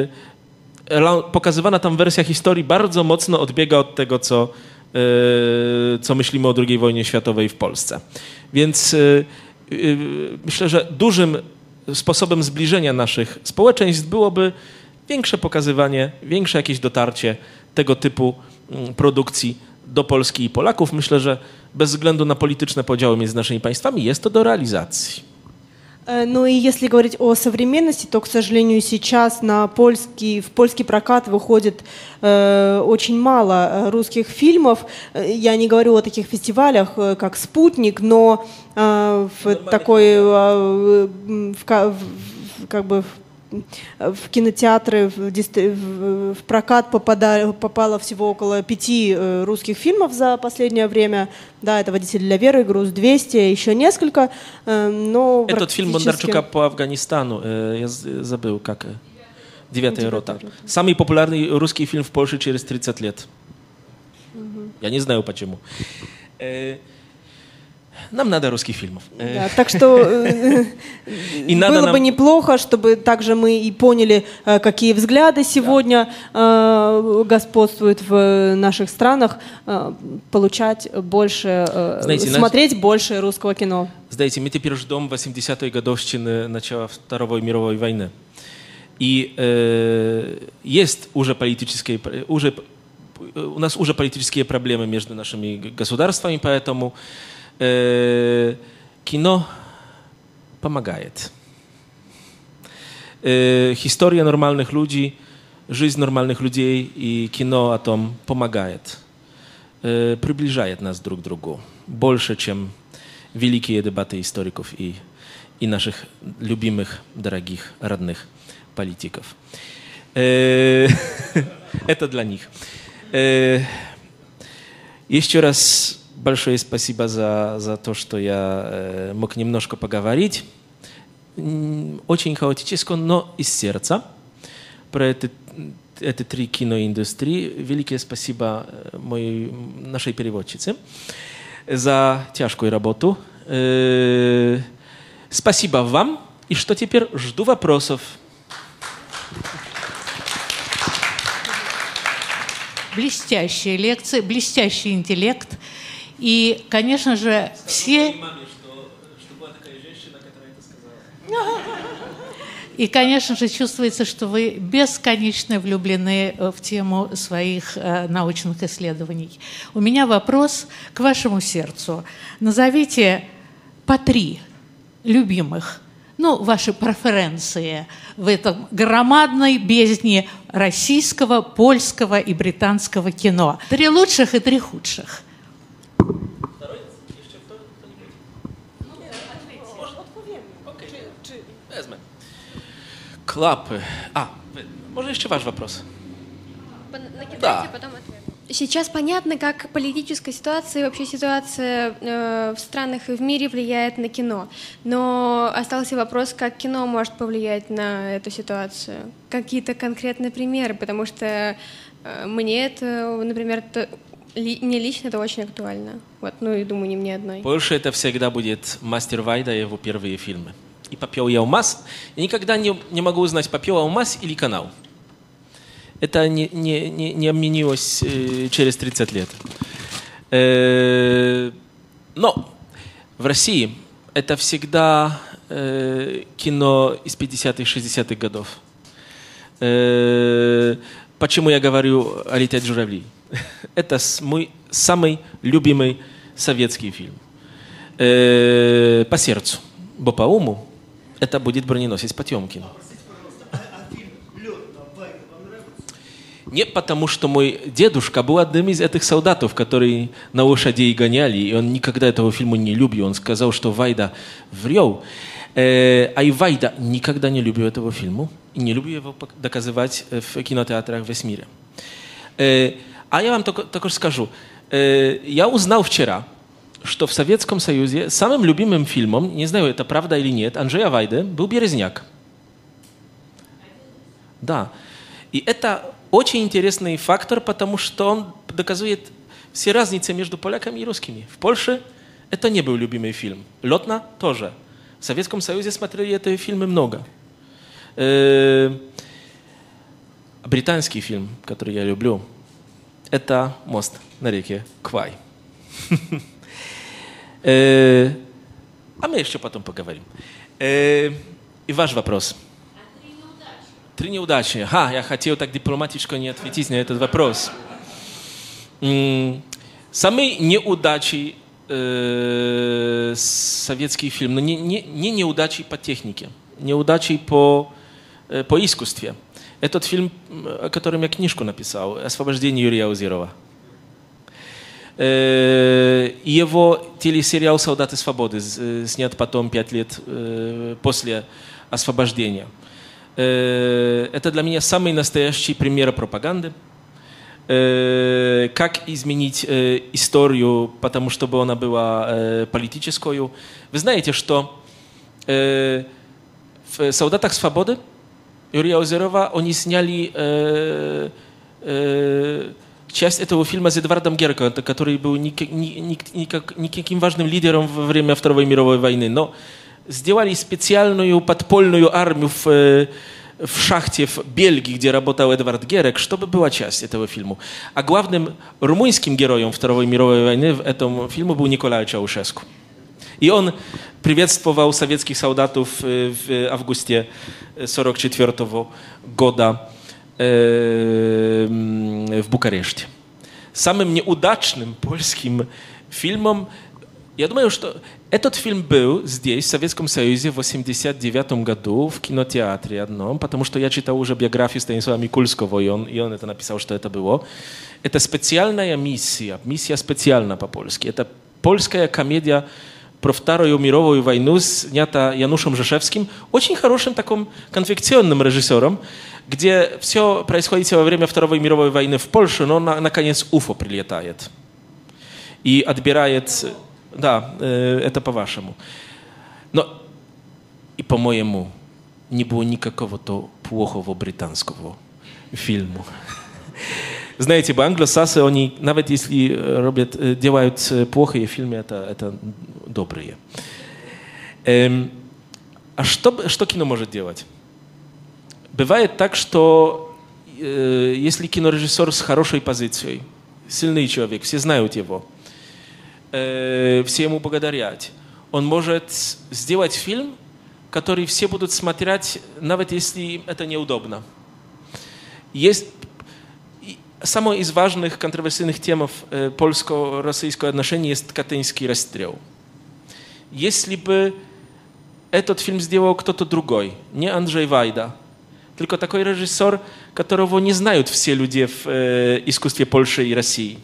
yy, pokazywana tam wersja historii bardzo mocno odbiega od tego, co, yy, co myślimy o drugiej wojnie światowej w Polsce. Więc yy, yy, myślę, że dużym sposobem zbliżenia naszych społeczeństw byłoby większe pokazywanie, większe jakieś dotarcie tego typu yy, produkcji do Polski i Polaków. Myślę, że bez względu na polityczne podziały między naszymi państwami jest to do realizacji. Ну и если говорить о современности, то, к сожалению, сейчас на польский, в польский прокат выходит э, очень мало русских фильмов. Я не говорю о таких фестивалях, как «Спутник», но э, в такой, э, в, в, как бы в кинотеатры, в, в, в прокат попадали, попало всего около пяти э, русских фильмов за последнее время. Да, это «Водитель для Веры», «Груз двести», еще несколько. Э, но Этот фильм Бондарчука по Афганистану, э, я забыл, как... «Девятая рота». Самый популярный русский фильм в Польше через тридцать лет. Угу. Я не знаю, почему. Э, Нам надо русских фильмов. Да, так что и было надо бы нам... неплохо, чтобы также мы и поняли, какие взгляды сегодня да. господствуют в наших странах, получать больше, знаете, смотреть наш... больше русского кино. Знаете, мы теперь ждем восьмидесятой годовщины начала Второй мировой войны. И э, есть уже политические, уже, у нас уже политические проблемы между нашими государствами, поэтому Э, кино помогает. Э, historia normalnych ludzi, жизнь нормальных людей и кино о том помогает. Э, приближает нас друг к другу. Больше, чем великие дебаты историков и, и наших любимых, дорогих, родных политиков. Э, это для них. Э, еще раз большое спасибо за, за то, что я э, мог немножко поговорить. Очень хаотически, но из сердца про это, эти три киноиндустрии. Великое спасибо моей, нашей переводчице за тяжкую работу. Э, спасибо вам. И что теперь? Жду вопросов. Блестящая лекция, блестящий интеллект. И, конечно же, все... И, конечно же, чувствуется, что вы бесконечно влюблены в тему своих э, научных исследований. У меня вопрос к вашему сердцу. Назовите по три любимых ну, ваши преференции в этом громадной бездне российского, польского и британского кино. Три лучших и три худших. Клапы. А, может, еще ваш вопрос? Накидайте, Да. потом ответ. Сейчас понятно, как политическая ситуация и вообще ситуация э, в странах и в мире влияет на кино. Но остался вопрос, как кино может повлиять на эту ситуацию. Какие-то конкретные примеры, потому что э, мне это, например, это, ли, мне лично это очень актуально. Вот, ну и думаю, не мне одной. В Польше это всегда будет «Мастер Вайда» и его первые фильмы. И «Попел и алмаз». Я никогда не, не могу узнать, «Попел и алмаз» или «Канал». Это не, не, не, не обменилось э, через тридцать лет. Э, но в России это всегда э, кино из пятидесятых, шестидесятых годов. Э, почему я говорю о «Летят журавли»? Это мой самый любимый советский фильм. Э, по сердцу, бо по уму это будет «Броненосец Потемкин». Не потому, что мой дедушка был одним из этих солдатов, которые на лошадей гоняли, и он никогда этого фильма не любил. Он сказал, что Вайда врел. Э, а и Вайда никогда не любил этого фильма, и не любил его доказывать в кинотеатрах весь мире. Э, а я вам только, только скажу. Э, я узнал вчера, что в Советском Союзе самым любимым фильмом, не знаю, это правда или нет, Анджея Вайды был «Березняк». Да. И это очень интересный фактор, потому что он доказывает все разницы между поляками и русскими. В Польше это не был любимый фильм. «Лётна» тоже. В Советском Союзе смотрели эти фильмы много. Э-э- британский фильм, который я люблю, это «Мост на реке Квай». А мы еще потом поговорим. И ваш вопрос. Три неудачи. Ага, я хотел так дипломатично не ответить на этот вопрос. Самый неудачи э, советский фильм, но не, не, не неудачи по технике, неудачи по, э, по искусстве. Этот фильм, о котором я книжку написал, «Освобождение Юрия Озерова». Э, его телесериал «Солдаты свободы», снят потом пять лет э, после освобождения. Это для меня самый настоящий пример пропаганды. Как изменить историю, потому чтобы она была политической. Вы знаете, что в «Солдатах свободы» Юрия Озерова они сняли часть этого фильма с Эдвардом Герко, который был никак, никак, никаким важным лидером во время Второй мировой войны. Но сделали специальную подпольную армию в, в шахте в Бельгии, где работал Эдвард Герек, чтобы была часть этого фильма. А главным румынским героем Второй мировой войны в этом фильме был Николай Чаушеску. И он приветствовал советских солдатов в августе сорок четвёртого года в Букареште. Самым неудачным польским фильмом, я думаю, что этот фильм был здесь, в Советском Союзе, в восемьдесят девятом году в кинотеатре одном, потому что я читал уже биографию Станислава Микульского, и он, и он это написал, что это было. Это специальная миссия, миссия специальна по-польски. Это польская комедия про Вторую мировую войну, снята Янушем Rzeszewskim, очень хорошим таким конфекционным режиссером, где все происходит во время Второй мировой войны в Польше, но на, наконец уфо прилетает и отбирает... Да, это по-вашему. Но и по-моему не было никакого-то плохого британского фильма. Знаете, бы англосасы, они, nawet если роблят, делают плохие фильмы, это, это добрые. Эм, а что, что кино может делать? Бывает так, что э, если кинорежиссер с хорошей позицией, сильный человек, все знают его, э, все ему благодарят, он может сделать фильм, который все будут смотреть, nawet если это неудобно. Есть самой из важных контроверсийных тем э, польско-российского отношения есть катынский расстрел. Если бы этот фильм сделал кто-то другой, не Анджей Вайда, только такой режиссер, которого не знают все люди в э, искусстве Польши и России.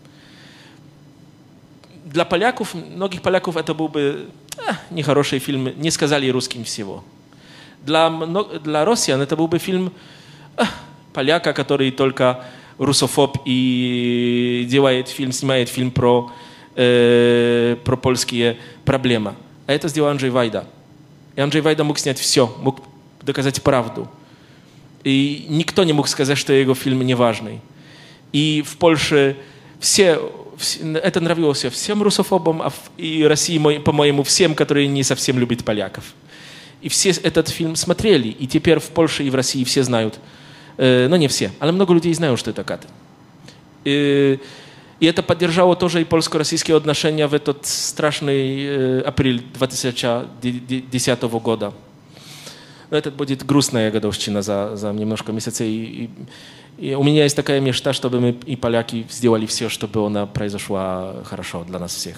Для поляков, многих поляков это был бы э, нехороший фильм, не сказали русским всего. Для, для россиян это был бы фильм э, поляка, который только русофоб и делает фильм, снимает фильм про, э, про польские проблемы. А это сделал Анджей Вайда. И Анджей Вайда мог снять все, мог доказать правду. И никто не мог сказать, что его фильм не важный. И в Польше все, это нравилось всем русофобам, а в, и России, по-моему, всем, которые не совсем любят поляков. И все этот фильм смотрели. И теперь в Польше и в России все знают, э, ну не все, но много людей знают, что это Каты. И, и это поддержало тоже и польско-российские отношения в этот страшный э, апрель две тысячи десятого года. Но это будет грустная годовщина за, за немножко месяцев. И, и, и у меня есть такая мечта, чтобы мы и поляки сделали все, чтобы она произошла хорошо для нас всех.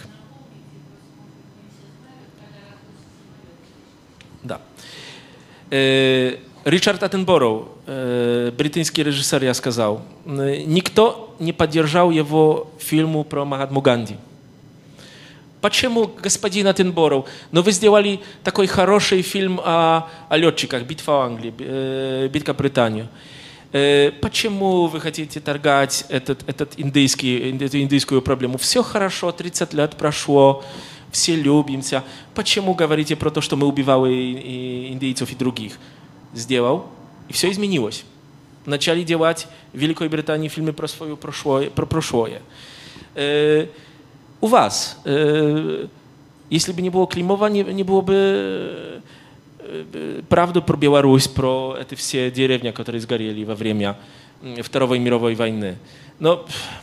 Да. Э, Ричард Аттенбороу, э, британский режиссер, я сказал, э, никто не поддержал его фильму про Махатму Ганди. Почему, господин Аттенбороу, но вы сделали такой хороший фильм о, о летчиках, «Битва Англии», э, «Битва Британии». Э, почему вы хотите торгать этот, этот индийский, эту индийскую проблему? Все хорошо, тридцать лет прошло, все любимся. Почему говорите про то, что мы убивали и, и индейцев и других? Сделал, и все изменилось. Начали делать в Великой Британии фильмы про свое прошлое. Про прошлое. Э, У вас, э, если бы не было Климова, не, не было бы э, правды про Беларусь, про эти все деревни, которые сгорели во время Второй мировой войны. Но,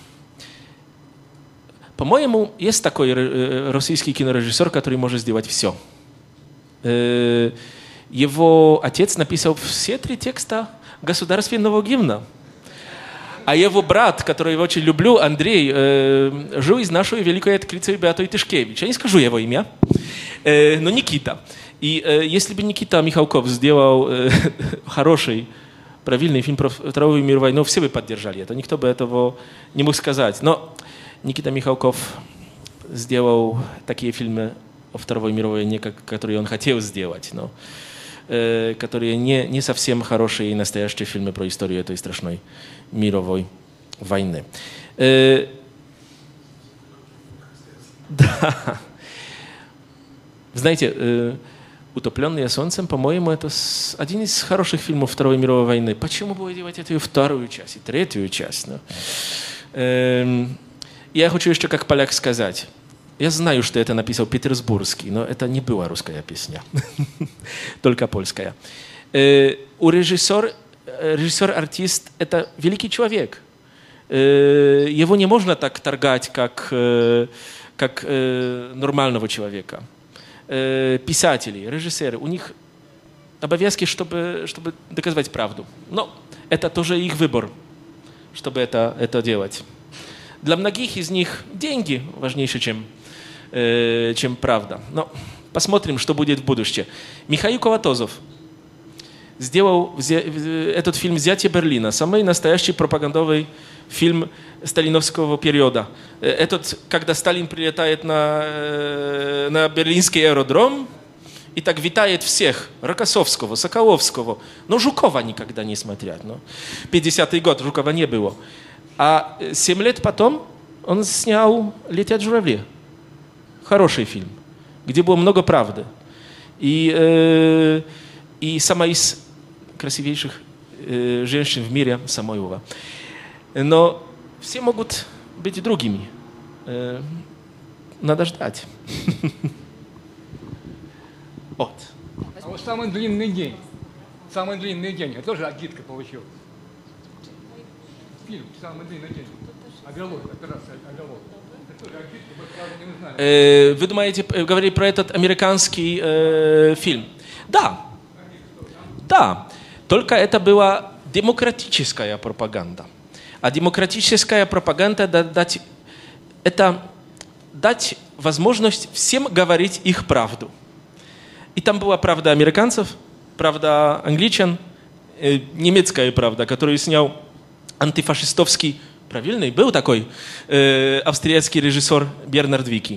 по-моему, есть такой э, российский кинорежиссер, который может сделать все. Э, его отец написал все три текста государственного гимна. А его брат, которого я очень люблю, Андрей, э, жил из нашей великой открытия Беатой Тышкевич. Я не скажу его имя, э, но Никита. И э, если бы Никита Михалков сделал э, хороший, правильный фильм про Вторую мировую войну, все бы поддержали это. Никто бы этого не мог сказать. Но Никита Михалков сделал такие фильмы о Второй мировой войне, которые он хотел сделать, но э, которые не, не совсем хорошие и настоящие фильмы про историю этой страшной мировой войны. Э, да. Знаете, э, «Утопленные солнцем», по-моему, это один из хороших фильмов Второй мировой войны. Почему бы делать эту вторую часть и третью часть? Ну? Э, я хочу еще как поляк сказать. Я знаю, что это написал Петербургский, но это не была русская песня, только польская. Э, у режиссера режиссер-артист – это великий человек. Э, его не можно так торгать, как, э, как э, нормального человека. Э, писатели, режиссеры, у них обовязки, чтобы, чтобы доказывать правду. Но это тоже их выбор, чтобы это, это делать. Для многих из них деньги важнее, чем, э, чем правда. Но посмотрим, что будет в будущем. Михаил Колотозов сделал этот фильм «Взятие Берлина», самый настоящий пропагандовый фильм сталиновского периода. Этот, когда Сталин прилетает на, на берлинский аэродром и так витает всех, Рокоссовского, Соколовского, но Жукова никогда не смотрят. Но пятидесятый год, Жукова не было. А семь лет потом он снял «Летят журавли». Хороший фильм, где было много правды. И, э, и сама из красивейших э, женщин в мире Самойлова. Но все могут быть другими. Э, надо ждать. Вот. А вот самый длинный день. Самый длинный день. Я тоже агитка получил. Фильм «Самый длинный день». Оголовка, операция «Оголовка». Это тоже агитка, мы правда не знаем. Э, вы думаете, говорили про этот американский э, фильм? Да. Да. Только это была демократическая пропаганда. А демократическая пропаганда дать, это дать возможность всем говорить их правду. I tam była prawda Amerykanów, prawda Angliczan, niemiecka prawda, którą sniał antyfaszystowski, prawilny, był taki austriacki reżyser Bernard Wicki.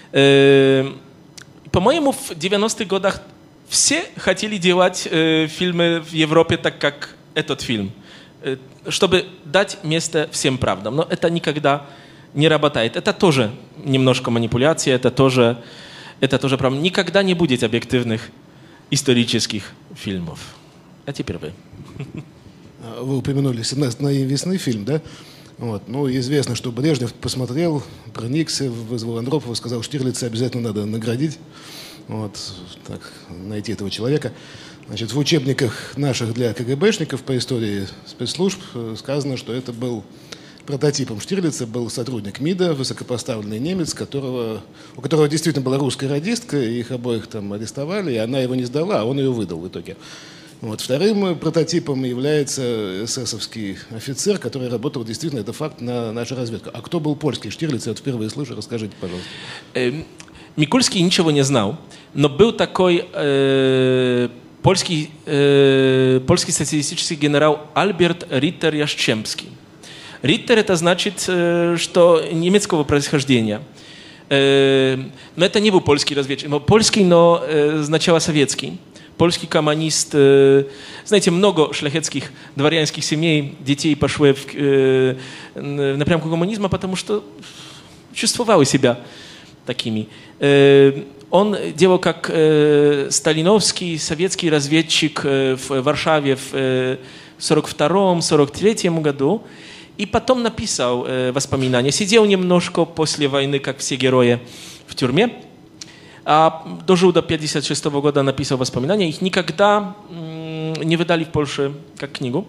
По-моему, в девяностых годах все хотели делать э, фильмы в Европе так, как этот фильм, э, чтобы дать место всем правдам. Но это никогда не работает. Это тоже немножко манипуляция, это тоже, это тоже правда. Никогда не будет объективных исторических фильмов. А теперь вы. Вы упомянули «семнадцать весны» фильм, да? Вот. Ну, известно, что Брежнев посмотрел, проникся, вызвал Андропова, сказал, Штирлица обязательно надо наградить. Вот, так, найти этого человека. Значит, в учебниках наших для КГБшников по истории спецслужб сказано, что это был прототипом Штирлица, был сотрудник МИДа, высокопоставленный немец, которого, у которого действительно была русская радистка, их обоих там арестовали, и она его не сдала, а он ее выдал в итоге. Вот. Вторым прототипом является эсэсовский офицер, который работал, действительно, это факт, на нашу разведку. А кто был польский Штирлиц? Я вот впервые слышу, расскажите, пожалуйста. Mikulski niczego nie znał, no był taki e, polski, e, polski socjalistyczny generał Albert Ritter-Jastrzębski. Ritter to znaczy, e, że niemieckiego происхождения. E, no to nie był polski rozwiedź, bo polski no, e, znaczyła sowiecki. Polski komunist, e, знаете, много szlacheckich, dwariańskich семей, детей пошли в, e, в напрямку коммунизма, потому что чувствовали себя такими. Он делал как сталиновский, советский разведчик в Варшаве в сорок втором — сорок третьем году, и потом написал воспоминания. Сидел немножко после войны, как все герои, в тюрьме, а дожил до пятьдесят шестого года, написал воспоминания. Их никогда не выдали в Польше как книгу.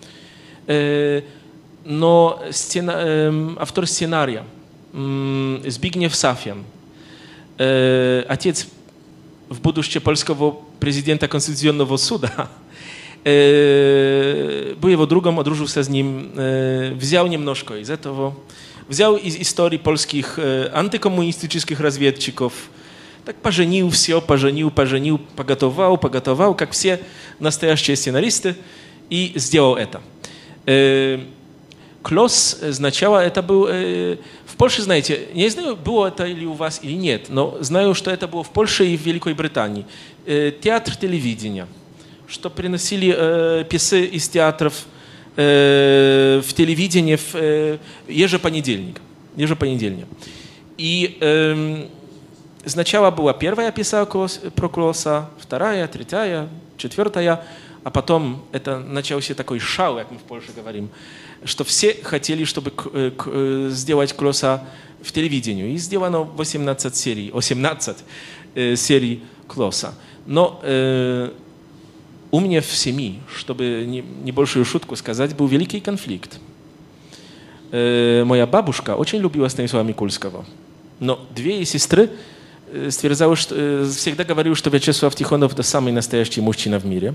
Но сцена... автор сценария Zbigniew Safian, e, ojciec w buduście polskiego prezydenta konstytucyjnego suda, e, był jego drugą, odróżnił się z nim, e, wziął niemnożko i z tego, wziął z historii polskich e, antykomunistycznych rozwiedczyków, tak pożenił się, pożenił, pożenił, pogotował, pogotował, jak все настоящие сценаристы, i сделал это. E, Klos значало, это был... Э, в Польше, знаете, не знаю, было это или у вас, или нет, но знаю, что это было в Польше и в Великой Британии. Э, театр телевидения, что приносили э, пьесы из театров э, в телевидение в э, ежепонедельник. ежепонедельник. И э, сначала была первая пьеса про Клоса, вторая, третья, четвертая, а потом это начался такой шау, как мы в Польше говорим, что все хотели, чтобы сделать Клоса в телевидении. И сделано восемнадцать серий, восемнадцать э, серий Клоса. Но э, у меня в семье, чтобы не, не большую шутку сказать, был великий конфликт. Э, моя бабушка очень любила Станислава Микульского. Но две сестры ствердzały, что, э, всегда говорили, что Вячеслав Тихонов это самый настоящий мужчина в мире.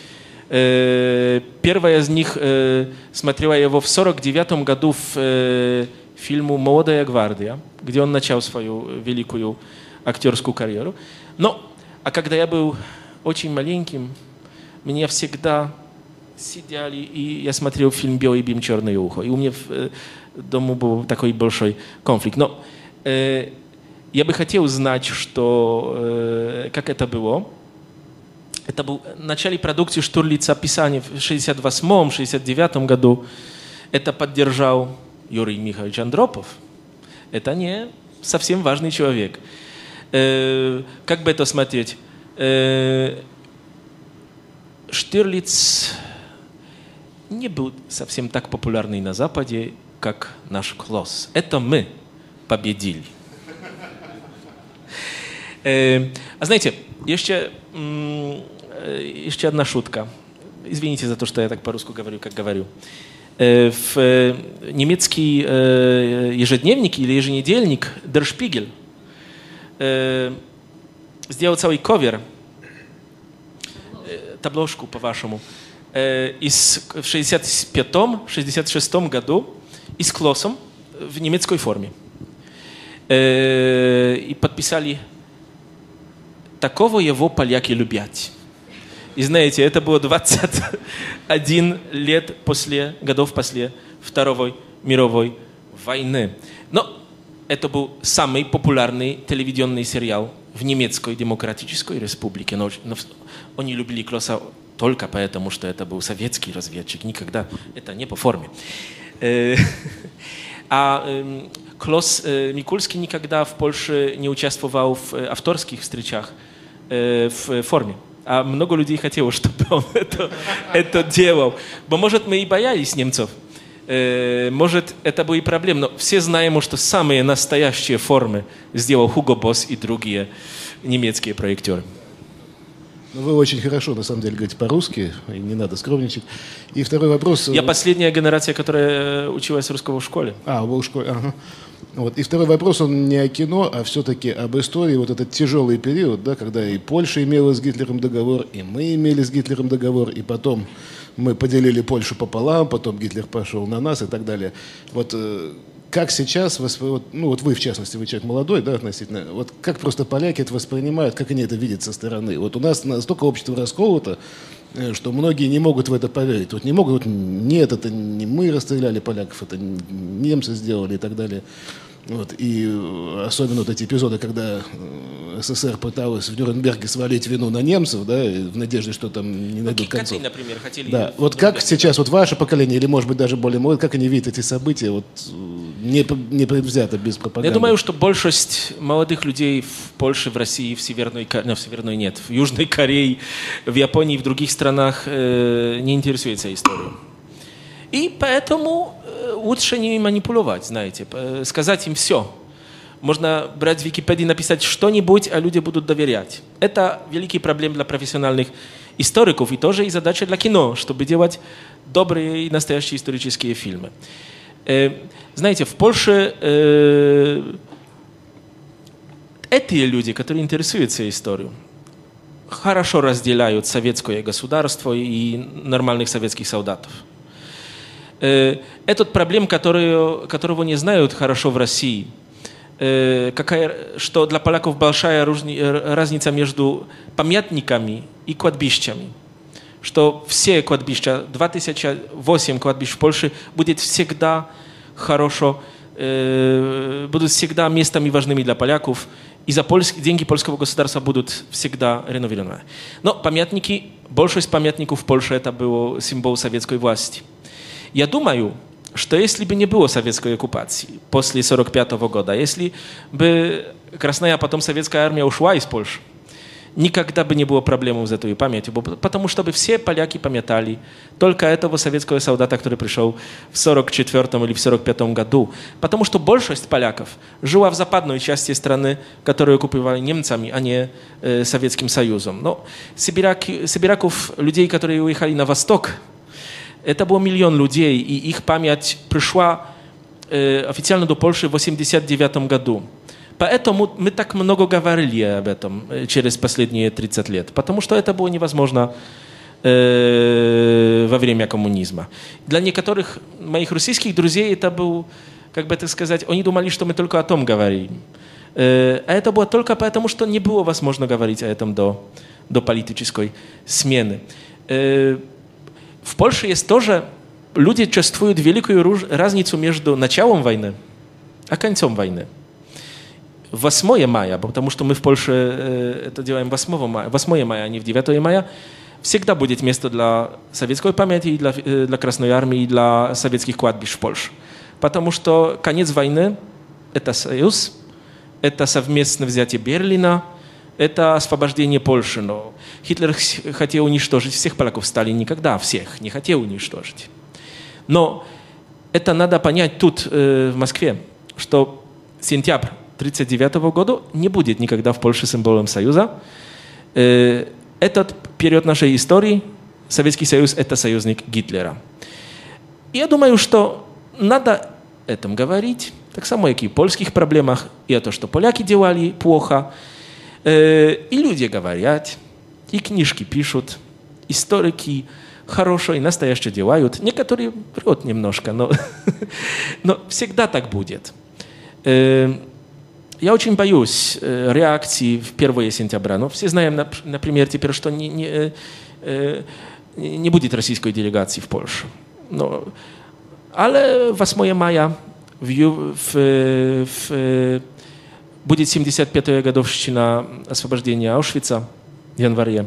Первая из них смотрела его в сорок девятом году в фильму «Молодая гвардия», где он начал свою великую актерскую карьеру. Но, а когда я был очень маленьким, меня всегда сидели, и я смотрел фильм «Белый бим, черное ухо». И у меня в дому был такой большой конфликт. Но э, я бы хотел знать, что, э, как это было. Это был в начале продукции Штирлица писания в шестьдесят восьмом — шестьдесят девятом году. Это поддержал Юрий Михайлович Андропов. Это не совсем важный человек. Э, как бы это смотреть? Э, Штирлиц не был совсем так популярный на Западе, как наш Клос. Это мы победили. Э, а знаете, еще... Еще одна шутка. Извините за то, что я так по-русски говорю, как говорю. В немецкий ежедневник или еженедельник Der Spiegel сделал целый ковер, таблошку по-вашему, из, в шестьдесят пятом — шестьдесят шестом году и с Клосом в немецкой форме. И подписали такого его поляки любят. И знаете, это было двадцать один лет после, годов после Второй мировой войны. Но это был самый популярный телевизионный сериал в немецкой демократической республике. Но, но они любили Клоса только поэтому, что это был советский разведчик. Никогда это не по форме. А Клос Микульский никогда в Польше не участвовал в авторских встречах в форме. А много людей хотело, чтобы он это, это делал. Bo может, мы и боялись немцев. Может, это была и проблема. Но все знаем, что самые настоящие формы сделал Хуго Босс и другие немецкие проектеры. Ну, вы очень хорошо, на самом деле, говорите по-русски, и не надо скромничать. И второй вопрос... Я последняя генерация, которая училась русского в школе. А, вы в школе, ага. Вот. И второй вопрос, он не о кино, а все-таки об истории. Вот этот тяжелый период, да, когда и Польша имела с Гитлером договор, и мы имели с Гитлером договор, и потом мы поделили Польшу пополам, потом Гитлер пошел на нас и так далее. Вот как сейчас, ну вот вы в частности, вы человек молодой, да, относительно, вот как просто поляки это воспринимают, как они это видят со стороны? Вот у нас настолько общество расколото, что многие не могут в это поверить. Вот не могут, нет, это не мы расстреляли поляков, это немцы сделали и так далее. Вот. И особенно вот эти эпизоды, когда СССР пыталась в Нюрнберге свалить вину на немцев, да, в надежде, что там не найдут концов. Коты, например, хотели... Да. Вот как сейчас вот ваше поколение, или, может быть, даже более молодое, как они видят эти события, вот, не, не предвзято, без пропаганды? Я думаю, что большинство молодых людей в Польше, в России, в Северной Корее, no, в Северной нет, в Южной Корее, в Японии и в других странах э, не интересуется историей. И поэтому лучше не манипулировать, знаете, сказать им все. Можно брать в Википедии, написать что-нибудь, а люди будут доверять. Это великий проблем для профессиональных историков и тоже и задача для кино, чтобы делать добрые и настоящие исторические фильмы. Знаете, в Польше эти люди, которые интересуются историей, хорошо разделяют советское государство и нормальных советских солдатов. Этот проблем, который, которого не знают хорошо в России, какая, что для поляков большая разница между памятниками и кладбищами. Что все кладбища, две тысячи восемь кладбищ в Польше, будет всегда хорошо, будут всегда местами важными для поляков, и за польские, деньги польского государства будут всегда реновированы. Но памятники, большинство памятников в Польше это был символ советской власти. Я думаю, что если бы не было советской оккупации после сорок пятого года, если бы Красная, а потом советская армия ушла из Польши, никогда бы не было проблем с этой памятью, потому что бы все поляки памятали только этого советского солдата, который пришел в сорок четвёртом или в сорок пятом году, потому что большинство поляков жила в западной части страны, которую оккупировали немцами, а не э, Советским Союзом. Но сибиряки, сибиряков, людей, которые уехали на восток, это был миллион людей, и их память пришла э, официально до Польши в восемьдесят девятом году. Поэтому мы так много говорили об этом э, через последние тридцать лет, потому что это было невозможно э, во время коммунизма. Для некоторых моих российских друзей это был, как бы так сказать, они думали, что мы только о том говорим. Э, а это было только потому, что не было возможно говорить о этом до, до политической смены. Э, В Польше есть тоже, люди чувствуют великую разницу между началом войны и концом войны. восьмого мая, потому что мы в Польше это делаем восьмого мая, восьмого мая, а не в девятого мая, всегда будет место для советской памяти, для, для Красной Армии, для советских кладбищ в Польше. Потому что конец войны – это союз, это совместное взятие Берлина, это освобождение Польши. Но Гитлер хотел уничтожить всех поляков, Сталин никогда всех не хотел уничтожить. Но это надо понять тут, э, в Москве, что сентябрь тридцать девятого года не будет никогда в Польше символом Союза. Э, этот период нашей истории, Советский Союз, это союзник Гитлера. Я думаю, что надо о этом говорить, так само, как и о польских проблемах, и о том, что поляки делали плохо. И люди говорят, и книжки пишут, историки хорошо и настоящее делают. Некоторые врут немножко, но, но всегда так будет. я очень боюсь э, реакции в первое сентября. Но все знаем, например, теперь, что не, не, э, не будет российской делегации в Польше. Но, ale восьмого мая в, в, в, будет семьдесят пятая годовщина освобождения Аушвица в январе.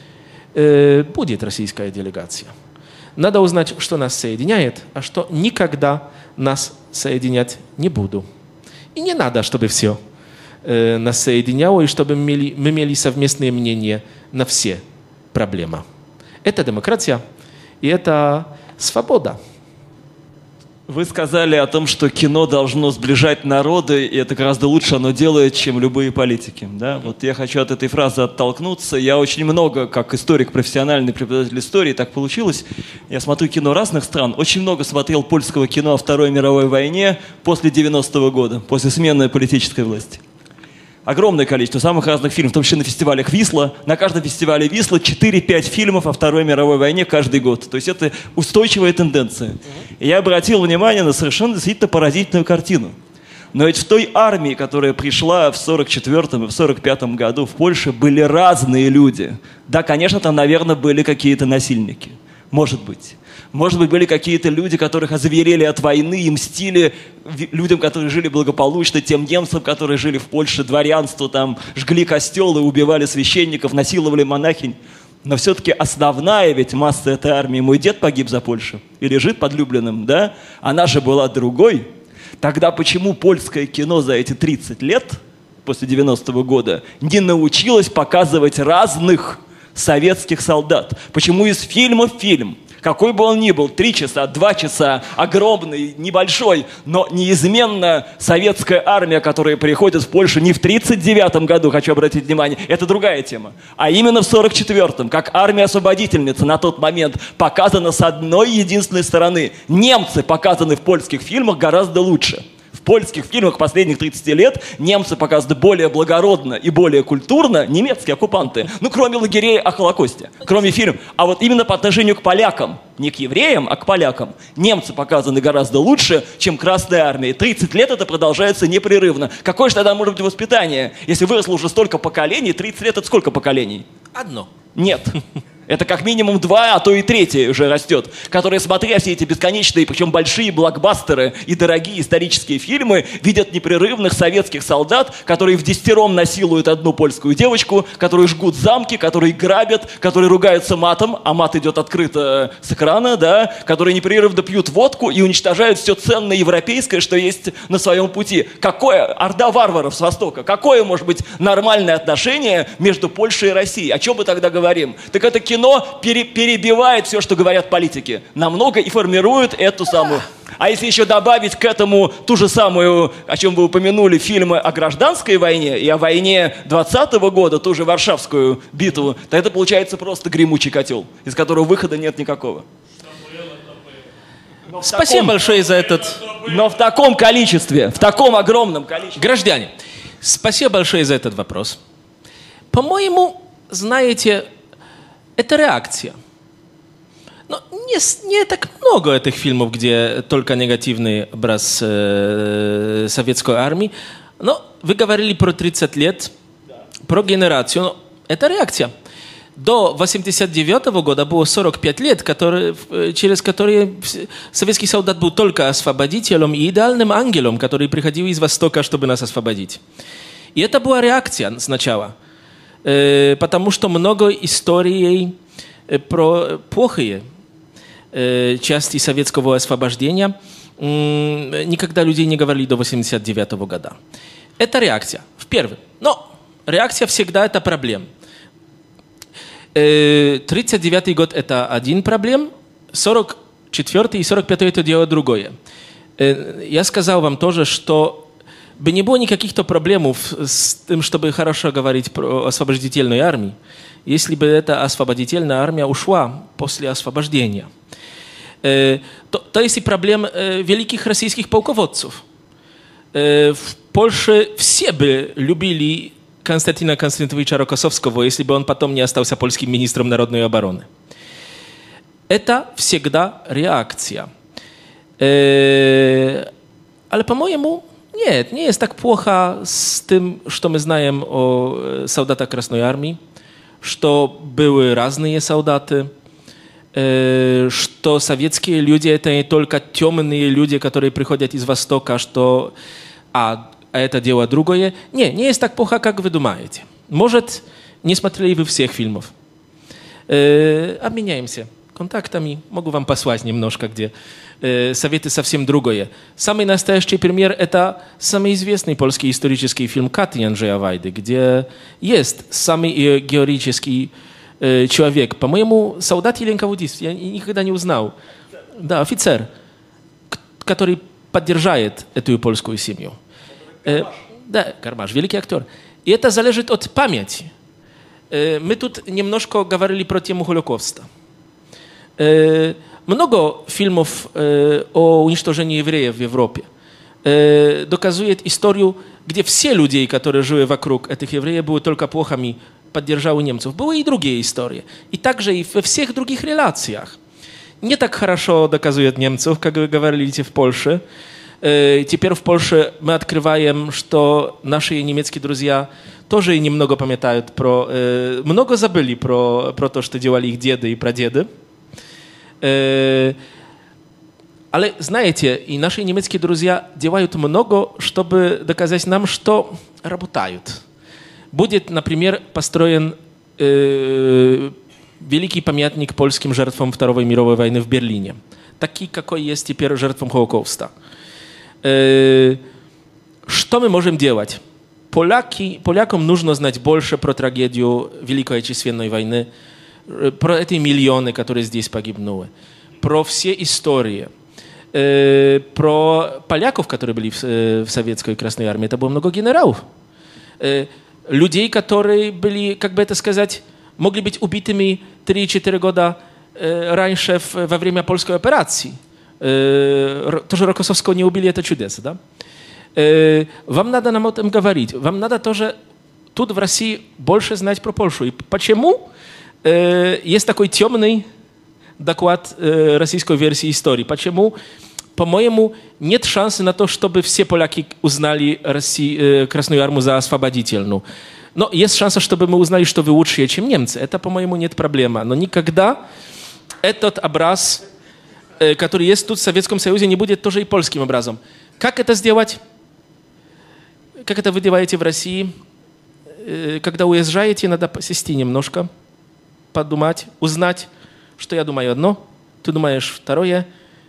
Э, будет российская делегация. Надо узнать, что нас соединяет, а что никогда нас соединять не буду. И не надо, чтобы все э, нас соединяло, и чтобы мы имели, мы имели совместные мнения на все проблемы. Это демократия, и это свобода. Вы сказали о том, что кино должно сближать народы, и это гораздо лучше оно делает, чем любые политики. Да? Вот я хочу от этой фразы оттолкнуться. Я очень много, как историк, профессиональный преподаватель истории, так получилось. Я смотрю кино разных стран. Очень много смотрел польского кино о Второй мировой войне после девяностого года, после смены политической власти. Огромное количество самых разных фильмов, в том числе на фестивалях Висла. На каждом фестивале Висла четыре-пять фильмов о Второй мировой войне каждый год. То есть это устойчивая тенденция. И я обратил внимание на совершенно действительно поразительную картину. Но ведь в той армии, которая пришла в сорок четвёртом и в сорок пятом году в Польше, были разные люди. Да, конечно, там, наверное, были какие-то насильники. Может быть. Может быть, были какие-то люди, которых озверели от войны и мстили людям, которые жили благополучно, тем немцам, которые жили в Польше, дворянству, там, жгли костелы, убивали священников, насиловали монахинь. Но все-таки основная ведь масса этой армии, мой дед погиб за Польшу и лежит под Люблиным, да? Она же была другой. Тогда почему польское кино за эти тридцать лет, после девяностого года, не научилось показывать разных советских солдат? Почему из фильма в фильм, какой бы он ни был, три часа, два часа, огромный, небольшой, но неизменно советская армия, которая приходит в Польшу не в тридцать девятом году, хочу обратить внимание, это другая тема, а именно в сорок четвёртом, как армия-освободительница на тот момент показана с одной единственной стороны. Немцы показаны в польских фильмах гораздо лучше. В польских фильмах последних тридцати лет немцы показаны более благородно и более культурно, немецкие оккупанты, ну, кроме лагерей о Холокосте, кроме фильмов. А вот именно по отношению к полякам, не к евреям, а к полякам, немцы показаны гораздо лучше, чем Красная Армия. тридцать лет это продолжается непрерывно. Какое же тогда может быть воспитание? Если выросло уже столько поколений, тридцать лет это сколько поколений? Одно. Нет. Это как минимум два, а то и третье уже растет, которые, смотря все эти бесконечные, причем большие блокбастеры и дорогие исторические фильмы, видят непрерывных советских солдат, которые в десятером насилуют одну польскую девочку, которые жгут замки, которые грабят, которые ругаются матом, а мат идет открыто с экрана, да, которые непрерывно пьют водку и уничтожают все ценное европейское, что есть на своем пути. Какое, орда варваров с Востока, какое может быть нормальное отношение между Польшей и Россией? О чем мы тогда говорим? Так это кино пере, перебивает все, что говорят политики. Намного и формирует эту самую. А если еще добавить к этому ту же самую, о чем вы упомянули, фильмы о гражданской войне и о войне двадцатого года, ту же Варшавскую битву, то это получается просто гремучий котел, из которого выхода нет никакого. Спасибо таком, большое за этот... Но в таком количестве, в таком огромном количестве. Граждане, спасибо большое за этот вопрос. По-моему, знаете... Это реакция. Но не, не так много этих фильмов, где только негативный образ э, советской армии. Но вы говорили про тридцать лет, да. Про генерацию. Но это реакция. До восемьдесят девятого года было сорок пять лет, которые, через которые советский солдат был только освободителем и идеальным ангелом, который приходил из Востока, чтобы нас освободить. И это была реакция сначала. Потому что много историй про плохие части советского освобождения никогда людей не говорили до восемьдесят девятого года. Это реакция, в первый. Но реакция всегда это проблема. тридцать девятый год это один проблем, сорок четвёртый и сорок пятый это дело другое. Я сказал вам тоже, что бы не было никаких-то проблем с тем, чтобы хорошо говорить про освободительную армию, если бы эта освободительная армия ушла после освобождения. Э, то, то есть и проблем э, великих российских полководцев. Э, в Польше все бы любили Константина Константиновича Рокоссовского, если бы он потом не остался польским министром народной обороны. Это всегда реакция. Э, ale по-моему, Нет, не есть так плохо с тем, что мы знаем о солдатах Красной Армии, что были разные солдаты, что советские люди это не только темные люди, которые приходят из Востока, что а, а это дело другое. Не, не есть так плохо, как вы думаете. Может, не смотрели вы всех фильмов. Э, обменяемся контактами, могу вам послать немножко, где э, советы совсем другое. Самый настоящий пример это самый известный польский исторический фильм «Katy» Andrzeja Wajdy, где есть самый героический э, человек. По-моему, солдат или инкаудист, я никогда не узнал. Да, офицер, который поддержает эту польскую семью. Э, да, Гармаш, великий актер. И это залежит от памяти. Э, мы тут немножко говорили про тему Холокоста. Э, много фильмов э, о уничтожении евреев в Европе э, доказывает историю, где все люди, которые жили вокруг этих евреев, были только плохими, поддержали немцев. Были и другие истории. И также и во всех других релациях. Не так хорошо доказывает немцев, как вы говорите в Польше. Э, теперь в Польше мы открываем, что наши немецкие друзья тоже немного памятают про... Э, много забыли про, про то, что делали их деды и прадеды. Ale знаете, и наши немецкие друзья делают много, чтобы доказать нам, что работают. Будет, например, построен э, великий памятник польским жертвам Второй мировой войны в Берлине. Такий, какой есть теперь жертвам Холокоста. Э, что мы можем делать? Поляки, полякам нужно знать больше про трагедию Великой Отечественной войны, про эти миллионы, которые здесь погибнули, про все истории, э, про поляков, которые были в, э, в советской Красной Армии. Это было много генералов, э, людей, которые были, как бы это сказать, могли быть убитыми три-четыре года э, раньше в, во время польской операции. Э, то, что Рокоссовского не убили, это чудеса, да? Э, вам надо нам об этом говорить. Вам надо тоже тут в России больше знать про Польшу. И почему? Есть такой темный доклад российской версии истории. Почему? По-моему, нет шанса на то, чтобы все поляки узнали Россию, Красную Армию за освободительную. Но есть шанс, чтобы мы узнали, что вы лучшие, чем немцы. Это, по-моему, нет проблемы. Но никогда этот образ, который есть тут в Советском Союзе, не будет тоже и польским образом. Как это сделать? Как это вы делаете в России? Когда уезжаете, надо посесть немножко, подумать, узнать, что я думаю одно, ты думаешь второе,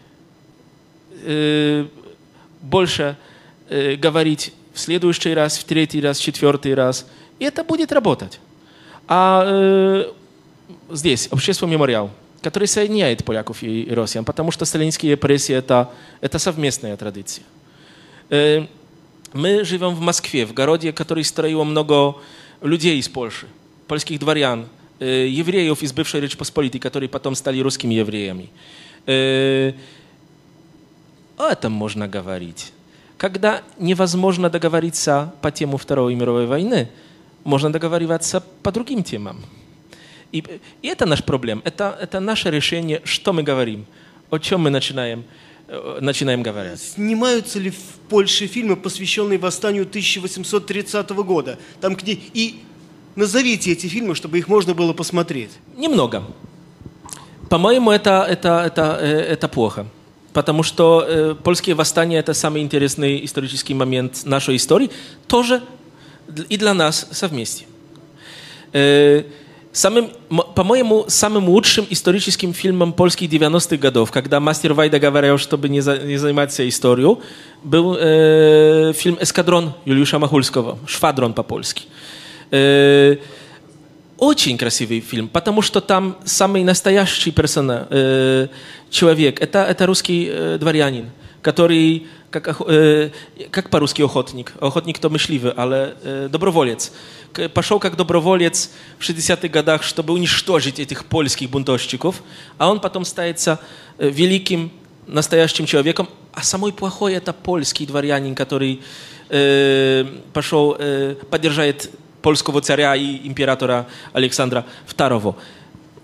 э, больше э, говорить в следующий раз, в третий раз, в четвертый раз, и это будет работать. А э, здесь общество «Мемориал», которое соединяет поляков и, и россиян, потому что сталинские репрессии это, это совместная традиция. Э, мы живем в Москве, в городе, который строило много людей из Польши, польских дворян, евреев из бывшей Речпосполитой, которые потом стали русскими евреями. Э, о этом можно говорить. Когда невозможно договориться по тему Второй мировой войны, можно договариваться по другим темам. И, и это наш проблем, это, это наше решение, что мы говорим, о чем мы начинаем, начинаем говорить. Снимаются ли в Польше фильмы, посвященные восстанию тысяча восемьсот тридцатого года? Там где и назовите эти фильмы, чтобы их можно было посмотреть. Немного. По-моему, это, это, это, это плохо. Потому что э, польские восстания – это самый интересный исторический момент нашей истории. Тоже и для нас совместе. Э, самым, по-моему, самым лучшим историческим фильмом польских девяностых годов, когда мастер Вайда говорил, чтобы не, за, не заниматься историей, был э, фильм «Эскадрон» Juliusza Machulskiego, «Szwadron» по-польски. Э, очень красивый фильм, потому что там самый настоящий персонаж, э, человек, это, это русский э, дворянин, который, как, э, как по-русски охотник, охотник то myśliwy, ale э, доброволец, пошел как доброволец в шестидесятых годах, чтобы уничтожить этих польских бунтовщиков, а он потом становится э, великим настоящим человеком, а самый плохой это польский дворянин, который э, пошел, э, поддержает польskiego царя i imperatora Aleksandra Wtorego.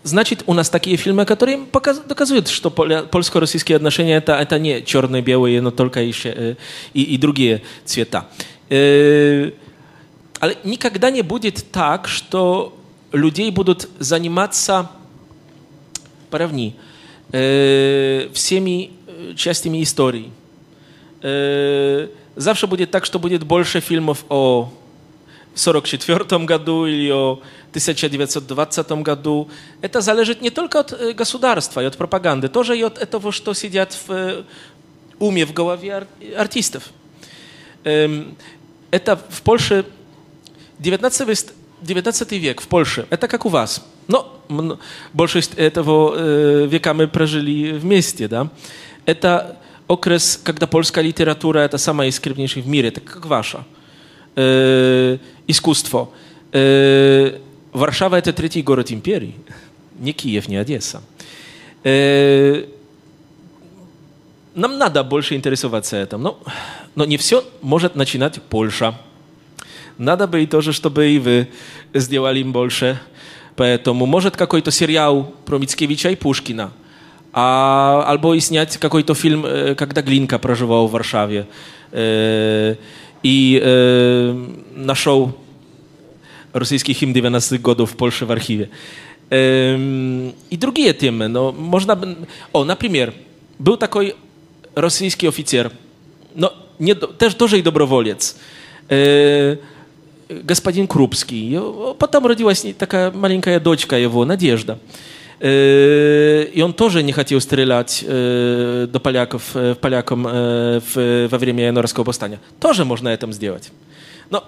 значит, у нас такие фильмы, которые показ- доказывают, что поля- польско-российские отношения это, это не черно-белые, но только еще, и, и другие цвета. Ale никогда не будет так, что людей будут заниматься поравни всеми частями истории. Zawsze будет так, что будет больше фильмов о сорок четвёртом году или о тысяча девятьсот двадцатом году. Это залежит не только от государства и от пропаганды, тоже и от этого, что сидят в уме, в голове артистов. Это в Польше девятнадцатый век в Польше. Это как у вас. Но большесть этого века мы прожили вместе, да. Это okres, когда польская литература это самая искреннейшая в мире, это как ваша. Э, искусство. Э, Варшава это третий город империи, не Киев, не Одесса. Э, нам надо больше интересоваться этим, но, но не все может начинать Польша. Надо бы и тоже, чтобы и вы сделали им больше. Поэтому может какой-то сериал про Мицкевича и Пушкина, а, albo i снять какой-то фильм, когда Глинка проживал в Варшаве э, и э, нашел российский химн девяностых годов в Польше в архиве. Э, и другие темы. Но можно... О, например, был такой российский офицер, но не, też, тоже и доброволец, э, господин Крупский. Потом родилась такая маленькая дочка его, Надежда. И он тоже не хотел стрелять до поляков, полякам во время Янорского восстания. Тоже можно это сделать. Но,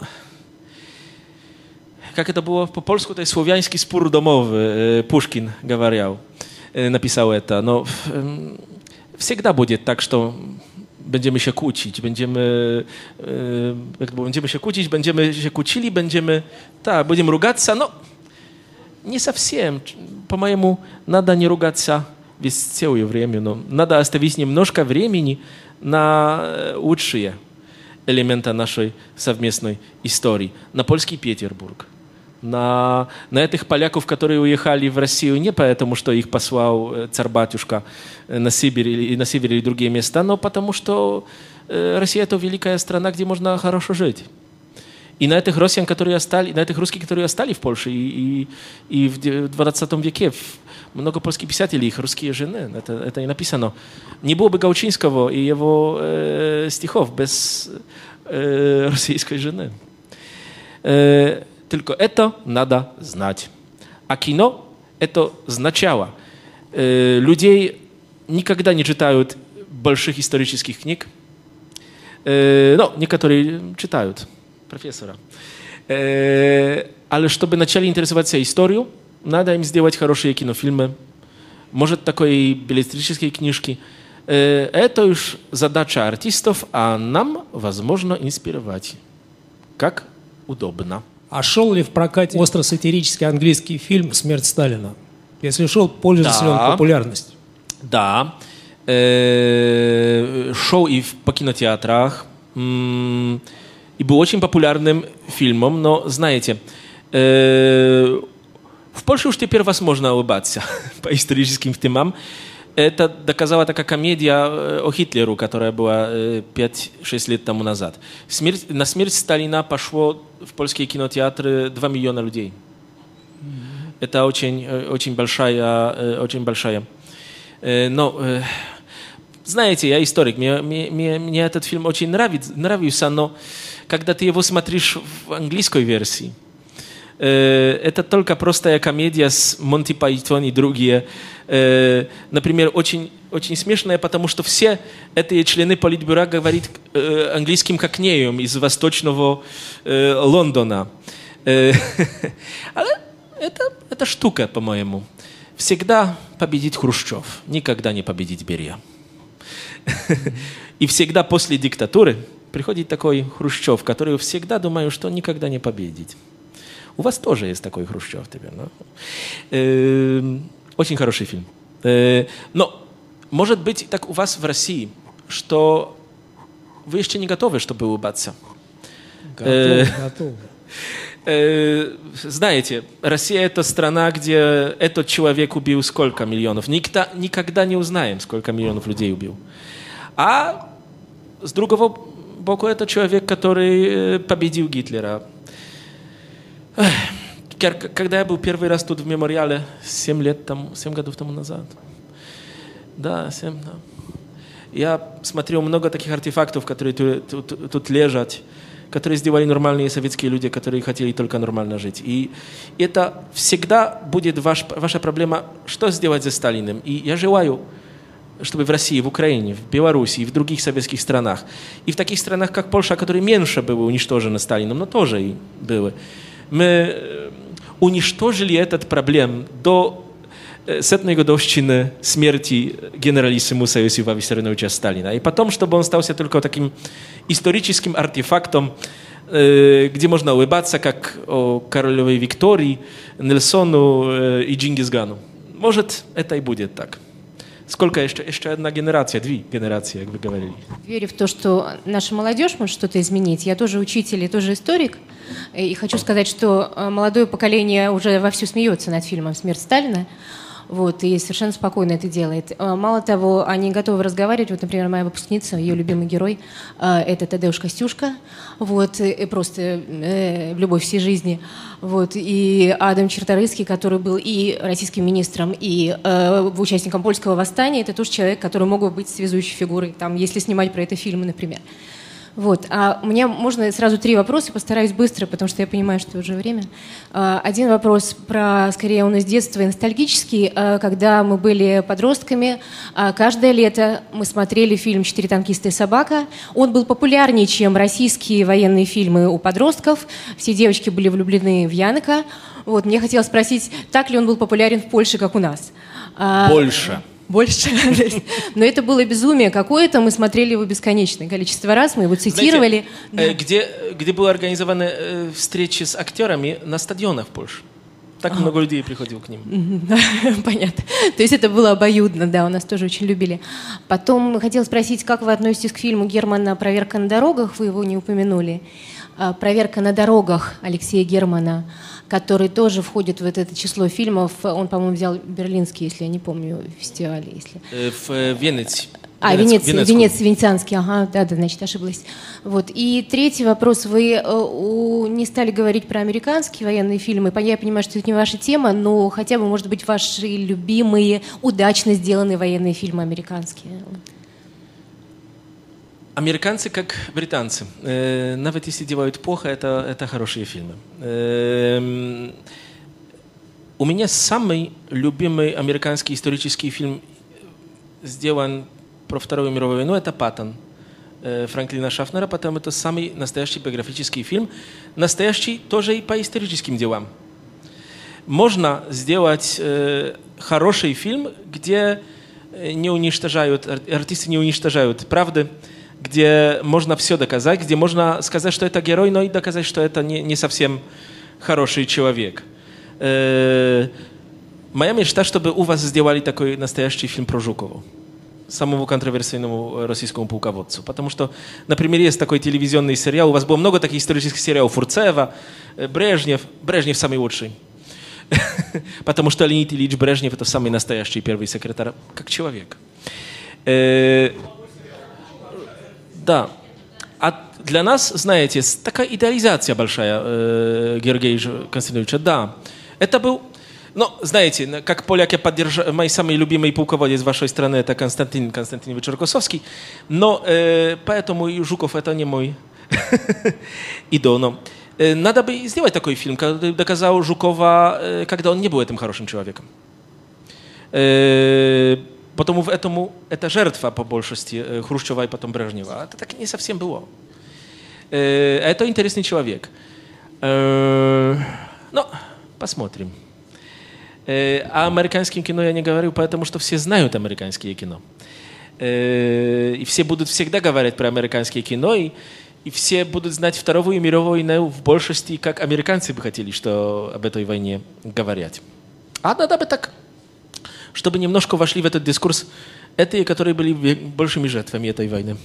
как это было по-польску, то есть славянский спор домовый, Пушкин говорил, написал это. Но всегда будет так, что będziemy się kłócić, będziemy, będziemy się kłócić, będziemy się kłócili, będziemy, tak, będziemy rugаться, no, не совсем. По-моему, надо не ругаться весь целое время, но надо оставить немножко времени на лучшие элементы нашей совместной истории. На польский Петербург, на, на этих поляков, которые уехали в Россию не потому, что их послал царь-батюшка на Сибирь или на север или другие места, но потому, что Россия — это великая страна, где можно хорошо жить. И на этих россиян, которые остались, на этих русских, которые остались в Польше, и, и, и в двадцатом веке много польских писателей, их русские жены, это, это и написано. Не было бы Гаучинского и его э, стихов без э, российской жены. Э, только это надо знать. А кино это значало. Э, людей никогда не читают больших исторических книг, э, но некоторые читают. Профессора. Э, ale чтобы начали интересоваться историей, надо им сделать хорошие кинофильмы, может, такой билетристические книжки. Э, это уж задача артистов, а нам, возможно, инспирировать. Как удобно. А шел ли в прокате остро-сатирический английский фильм «Смерть Сталина»? Если шел, пользуется ли он популярностью? Да. Э, шел и в, по кинотеатрах. М- И был очень популярным фильмом, но, знаете, э, в Польше уж теперь возможно улыбаться по историческим темам. Это доказала такая комедия о Гитлеру, которая была пять-шесть лет тому назад. Смерть, на смерть Сталина пошло в польские кинотеатры два миллиона людей. Mm-hmm. Это очень, очень большая, очень большая. Но, знаете, я историк, мне, мне, мне этот фильм очень нравится, нравился, но когда ты его смотришь в английской версии, э, это только простая комедия с Монти Пайтон и другие. Э, например, очень, очень смешная, потому что все эти члены политбюро говорят э, английским как неем из восточного э, Лондона. Э, это, это штука, по-моему. Всегда победит Хрущев, никогда не победит Берия. И всегда после диктатуры приходит такой Хрущев, который всегда думаю, что никогда не победит. У вас тоже есть такой Хрущев теперь, no? э, очень хороший фильм. Э, но может быть так у вас в России, что вы еще не готовы, чтобы улыбаться. Готовы, э, готовы. Э, знаете, Россия — это страна, где этот человек убил сколько миллионов. Никогда, никогда не узнаем, сколько миллионов людей убил. А с другого боку, это человек, который победил Гитлера. Когда я был первый раз тут в мемориале, семь лет тому, семь годов тому назад. Да, семь, да. Я смотрел много таких артефактов, которые тут, тут, тут лежат, которые сделали нормальные советские люди, которые хотели только нормально жить. И это всегда будет ваш, ваша проблема, что сделать за Сталиным. И я желаю, чтобы в России, в Украине, в Беларуси и в других советских странах, и в таких странах, как Польша, которые меньше были уничтожены Сталином, но тоже и были, мы уничтожили этот проблем до setnej годовщины смерти генералиссимуса Иосифа Виссарионовича Сталина. И потом, чтобы он остался только таким историческим артефактом, где можно улыбаться, как о королевой Виктории, Нельсону и Чингисгану. Может, это и будет так. Сколько еще? Еще одна генерация, две генерации, как вы говорили. Верю в то, что наша молодежь может что-то изменить. Я тоже учитель и тоже историк. И хочу сказать, что молодое поколение уже вовсю смеется над фильмом «Смерть Сталина». Вот, и совершенно спокойно это делает. Мало того, они готовы разговаривать. Вот, например, моя выпускница, ее любимый герой, это Тадеуш Костюшка, вот, и просто э, любовь всей жизни. Вот, и Адам Черторийский, который был и российским министром, и э, участником польского восстания, это тоже человек, который мог бы быть связующей фигурой, там, если снимать про это фильмы, например. Вот. А у меня можно сразу три вопроса, постараюсь быстро, потому что я понимаю, что уже время. Один вопрос про, скорее, он из детства и ностальгический. Когда мы были подростками, каждое лето мы смотрели фильм «Четыре танкиста и собака». Он был популярнее, чем российские военные фильмы у подростков. Все девочки были влюблены в Янека. Вот. Мне хотелось спросить, так ли он был популярен в Польше, как у нас? Больше. Больше. Но это было безумие какое-то. Мы смотрели его бесконечное количество раз, мы его цитировали. Знаете, да. где, где были организованы э, встречи с актерами на стадионах в Польше. Так а. много людей приходило к ним. Понятно. То есть это было обоюдно, да, у нас тоже очень любили. Потом хотела спросить, как вы относитесь к фильму Германа «Проверка на дорогах», вы его не упомянули. «Проверка на дорогах» Алексея Германа, который тоже входит в это число фильмов. Он, по-моему, взял берлинский, если я не помню, фестиваль. Если... В Венеции. А, Венец, Венец, Венецианский, ага, да, да, значит, ошиблась. Вот. И третий вопрос. Вы э, у, не стали говорить про американские военные фильмы. Я понимаю, что это не ваша тема, но хотя бы, может быть, ваши любимые, удачно сделанные военные фильмы американские. Американцы как британцы. Э, навіть если делают плохо, это, это хорошие фильмы. Э, у меня самый любимый американский исторический фильм сделан про Вторую мировую войну, это «Паттон» э, Франклина Шафнера, потому это самый настоящий биографический фильм, настоящий тоже и по историческим делам. Можно сделать э, хороший фильм, где не уничтожают, артисты не уничтожают правды, где можно все доказать, где можно сказать, что это герой, но и доказать, что это не, не совсем хороший человек. Э, моя мечта, чтобы у вас сделали такой настоящий фильм про Жукову, самому контроверсийному российскому полководцу. Потому что, например, есть такой телевизионный сериал, у вас было много таких исторических сериалов, Фурцева, Брежнев. Брежнев самый лучший. Потому что Леонид Ильич Брежнев — это самый настоящий первый секретарь, как человек. Да. А для нас, знаете, такая идеализация большая э, Георгия Константиновича. Да. Это был... Ну, знаете, как поляк я поддерживаю... Мой самый любимый полководец вашей страны — это Константин Константинович Рокоссовский. Но э, поэтому и Жуков — это не мой идол. Но, э, надо бы сделать такой фильм, который доказал Жукова, э, когда он не был этим хорошим человеком. Э, Потому этому это жертва по большести Хрущева и потом Брежнева. А это так не совсем было. Э, это интересный человек. Э, ну, посмотрим. Э, о американском кино я не говорю, потому что все знают американское кино. Э, и все будут всегда говорить про американское кино, и, и все будут знать Вторую мировую войну в большести, как американцы бы хотели, что об этой войне говорят. А надо бы так... чтобы немножко вошли в этот дискурс эти, которые были большими жертвами этой войны.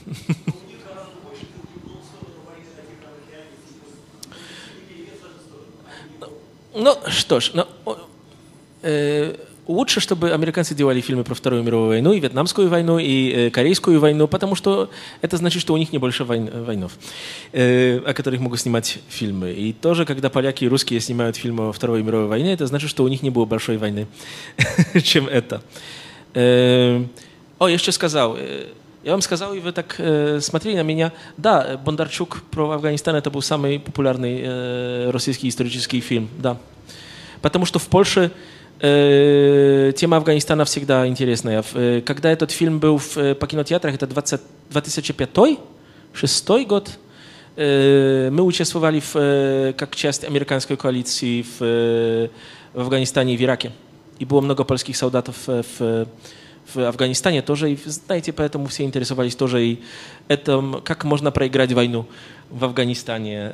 Ну, что ж, ну, э, лучше, чтобы американцы делали фильмы про Вторую мировую войну, и Вьетнамскую войну, и э, Корейскую войну, потому что это значит, что у них не больше войн, войнов, э, о которых могут снимать фильмы. И тоже, когда поляки и русские снимают фильмы о Второй мировой войне, это значит, что у них не было большой войны, чем это. Э, о, я еще сказал... Я вам сказал, и вы так э, смотрели на меня. Да, Бондарчук про Афганистан — это был самый популярный э, российский исторический фильм, да. Потому что в Польше э, тема Афганистана всегда интересная. Э, когда этот фильм был в, по кинотеатрах, это две тысячи пятый, две тысячи шестой год, э, мы участвовали в, э, как часть американской коалиции в, э, в Афганистане и в Ираке. И было много польских солдатов в, в в Афганистане тоже, и, знаете, поэтому все интересовались тоже и это, как можно проиграть войну в Афганистане.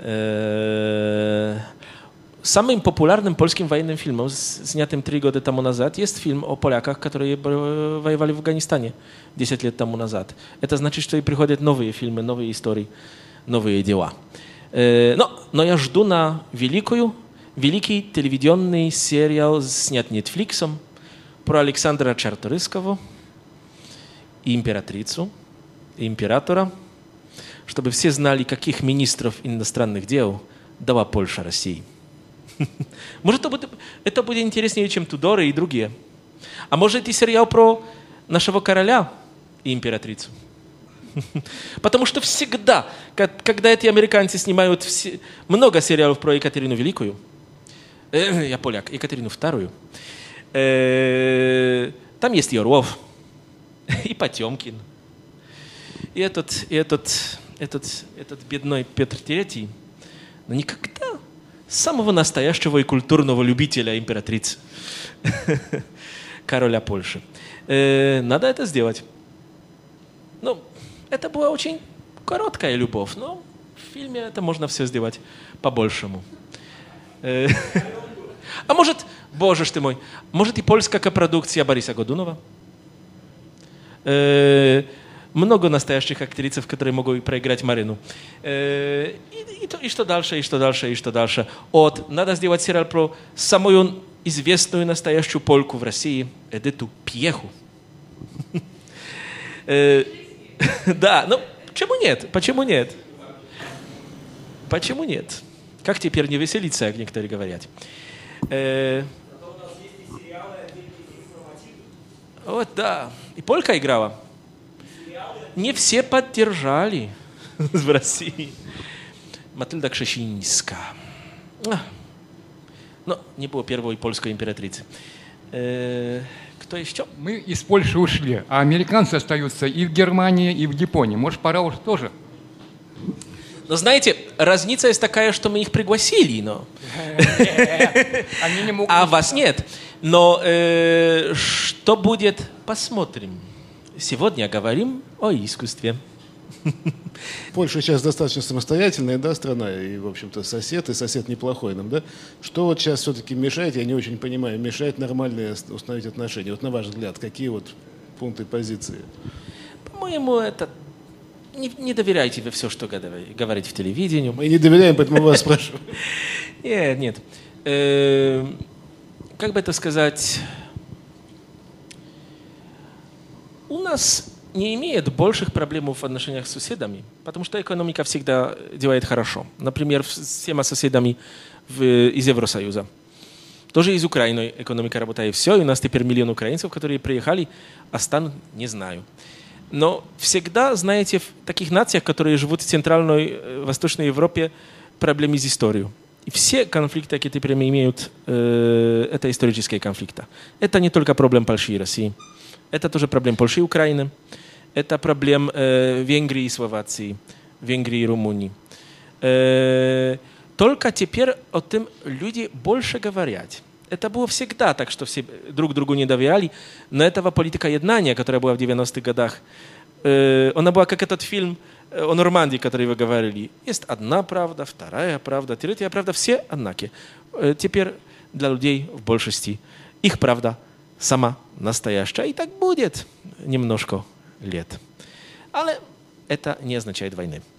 Самым популярным польским военным фильмом, снятым три года тому назад, есть фильм о поляках, которые воевали в Афганистане десять лет тому назад. Это значит, что и приходят новые фильмы, новые истории, новые дела. Но, но я жду на великую, великий телевизионный сериал, снят Netflixом, про Александра Czartoryskiego и императрицу, и императора, чтобы все знали, каких министров иностранных дел дала Польша России. Может, это будет, это будет интереснее, чем Тудоры и другие. А может, и сериал про нашего короля и императрицу. Потому что всегда, когда эти американцы снимают все, много сериалов про Екатерину Великую, э, я поляк, Екатерину Вторую, там есть и Орлов, и Потемкин, и этот, и этот, этот, этот бедной Петр Третий, но никогда самого настоящего и культурного любителя императрицы, короля Польши. Надо это сделать. Ну, это была очень короткая любовь, но в фильме это можно все сделать по-большему. А может, боже ж ты мой, может и польская копродукция Бориса Годунова? Э, много настоящих актрис, которые могут проиграть Марину. Э, и, и, то, и что дальше, и что дальше, и что дальше. Вот, надо сделать сериал про самую известную настоящую польку в России, Эдиту Пьеху. Да, ну, почему нет? Почему нет? Почему нет? Как теперь не веселиться, как некоторые говорят? Э... Вот, да. И полька играла. Не все поддержали в России. Матильда Кшесинска. Но не было первой польской императрицы. Э... Кто еще? Мы из Польши ушли, а американцы остаются и в Германии, и в Японии. Может, пора уже тоже? Но знаете, разница есть такая, что мы их пригласили, но... А вас нет. Но э, что будет, посмотрим. Сегодня говорим о искусстве. Польша сейчас достаточно самостоятельная, да, страна, и, в общем-то, сосед, и сосед неплохой нам, да? Что вот сейчас все-таки мешает, я не очень понимаю, мешает нормально установить отношения? Вот на ваш взгляд, какие вот пункты позиции? По-моему, это... Не, не доверяйте вы все, что говорите в телевидении. Мы не доверяем, поэтому вас спрашиваем. Нет, нет. Э, как бы это сказать? У нас не имеет больших проблем в отношениях с соседями, потому что экономика всегда делает хорошо. Например, с всеми соседями в, из Евросоюза. Тоже из Украины экономика работает все, и у нас теперь миллион украинцев, которые приехали, а станут, не знаю. Но всегда, знаете, в таких нациях, которые живут в Центральной, Восточной Европе, проблемы с историей. И все конфликты, которые теперь имеют, э, это исторические конфликты. Это не только проблема Польши и России. Это тоже проблема Польши и Украины. Это проблема э, Венгрии и Словакии, Венгрии и Румынии. Э, только теперь о том люди больше говорят. Это было всегда так, что все друг другу не доверяли. Но этого политика еднания, которая была в девяностых годах, э, она была как этот фильм о Нормандии, который вы говорили. Есть одна правда, вторая правда, третья правда. Все однаки. Э, теперь для людей в большинстве их правда сама настоящая. И так будет немножко лет. Але это не означает войны.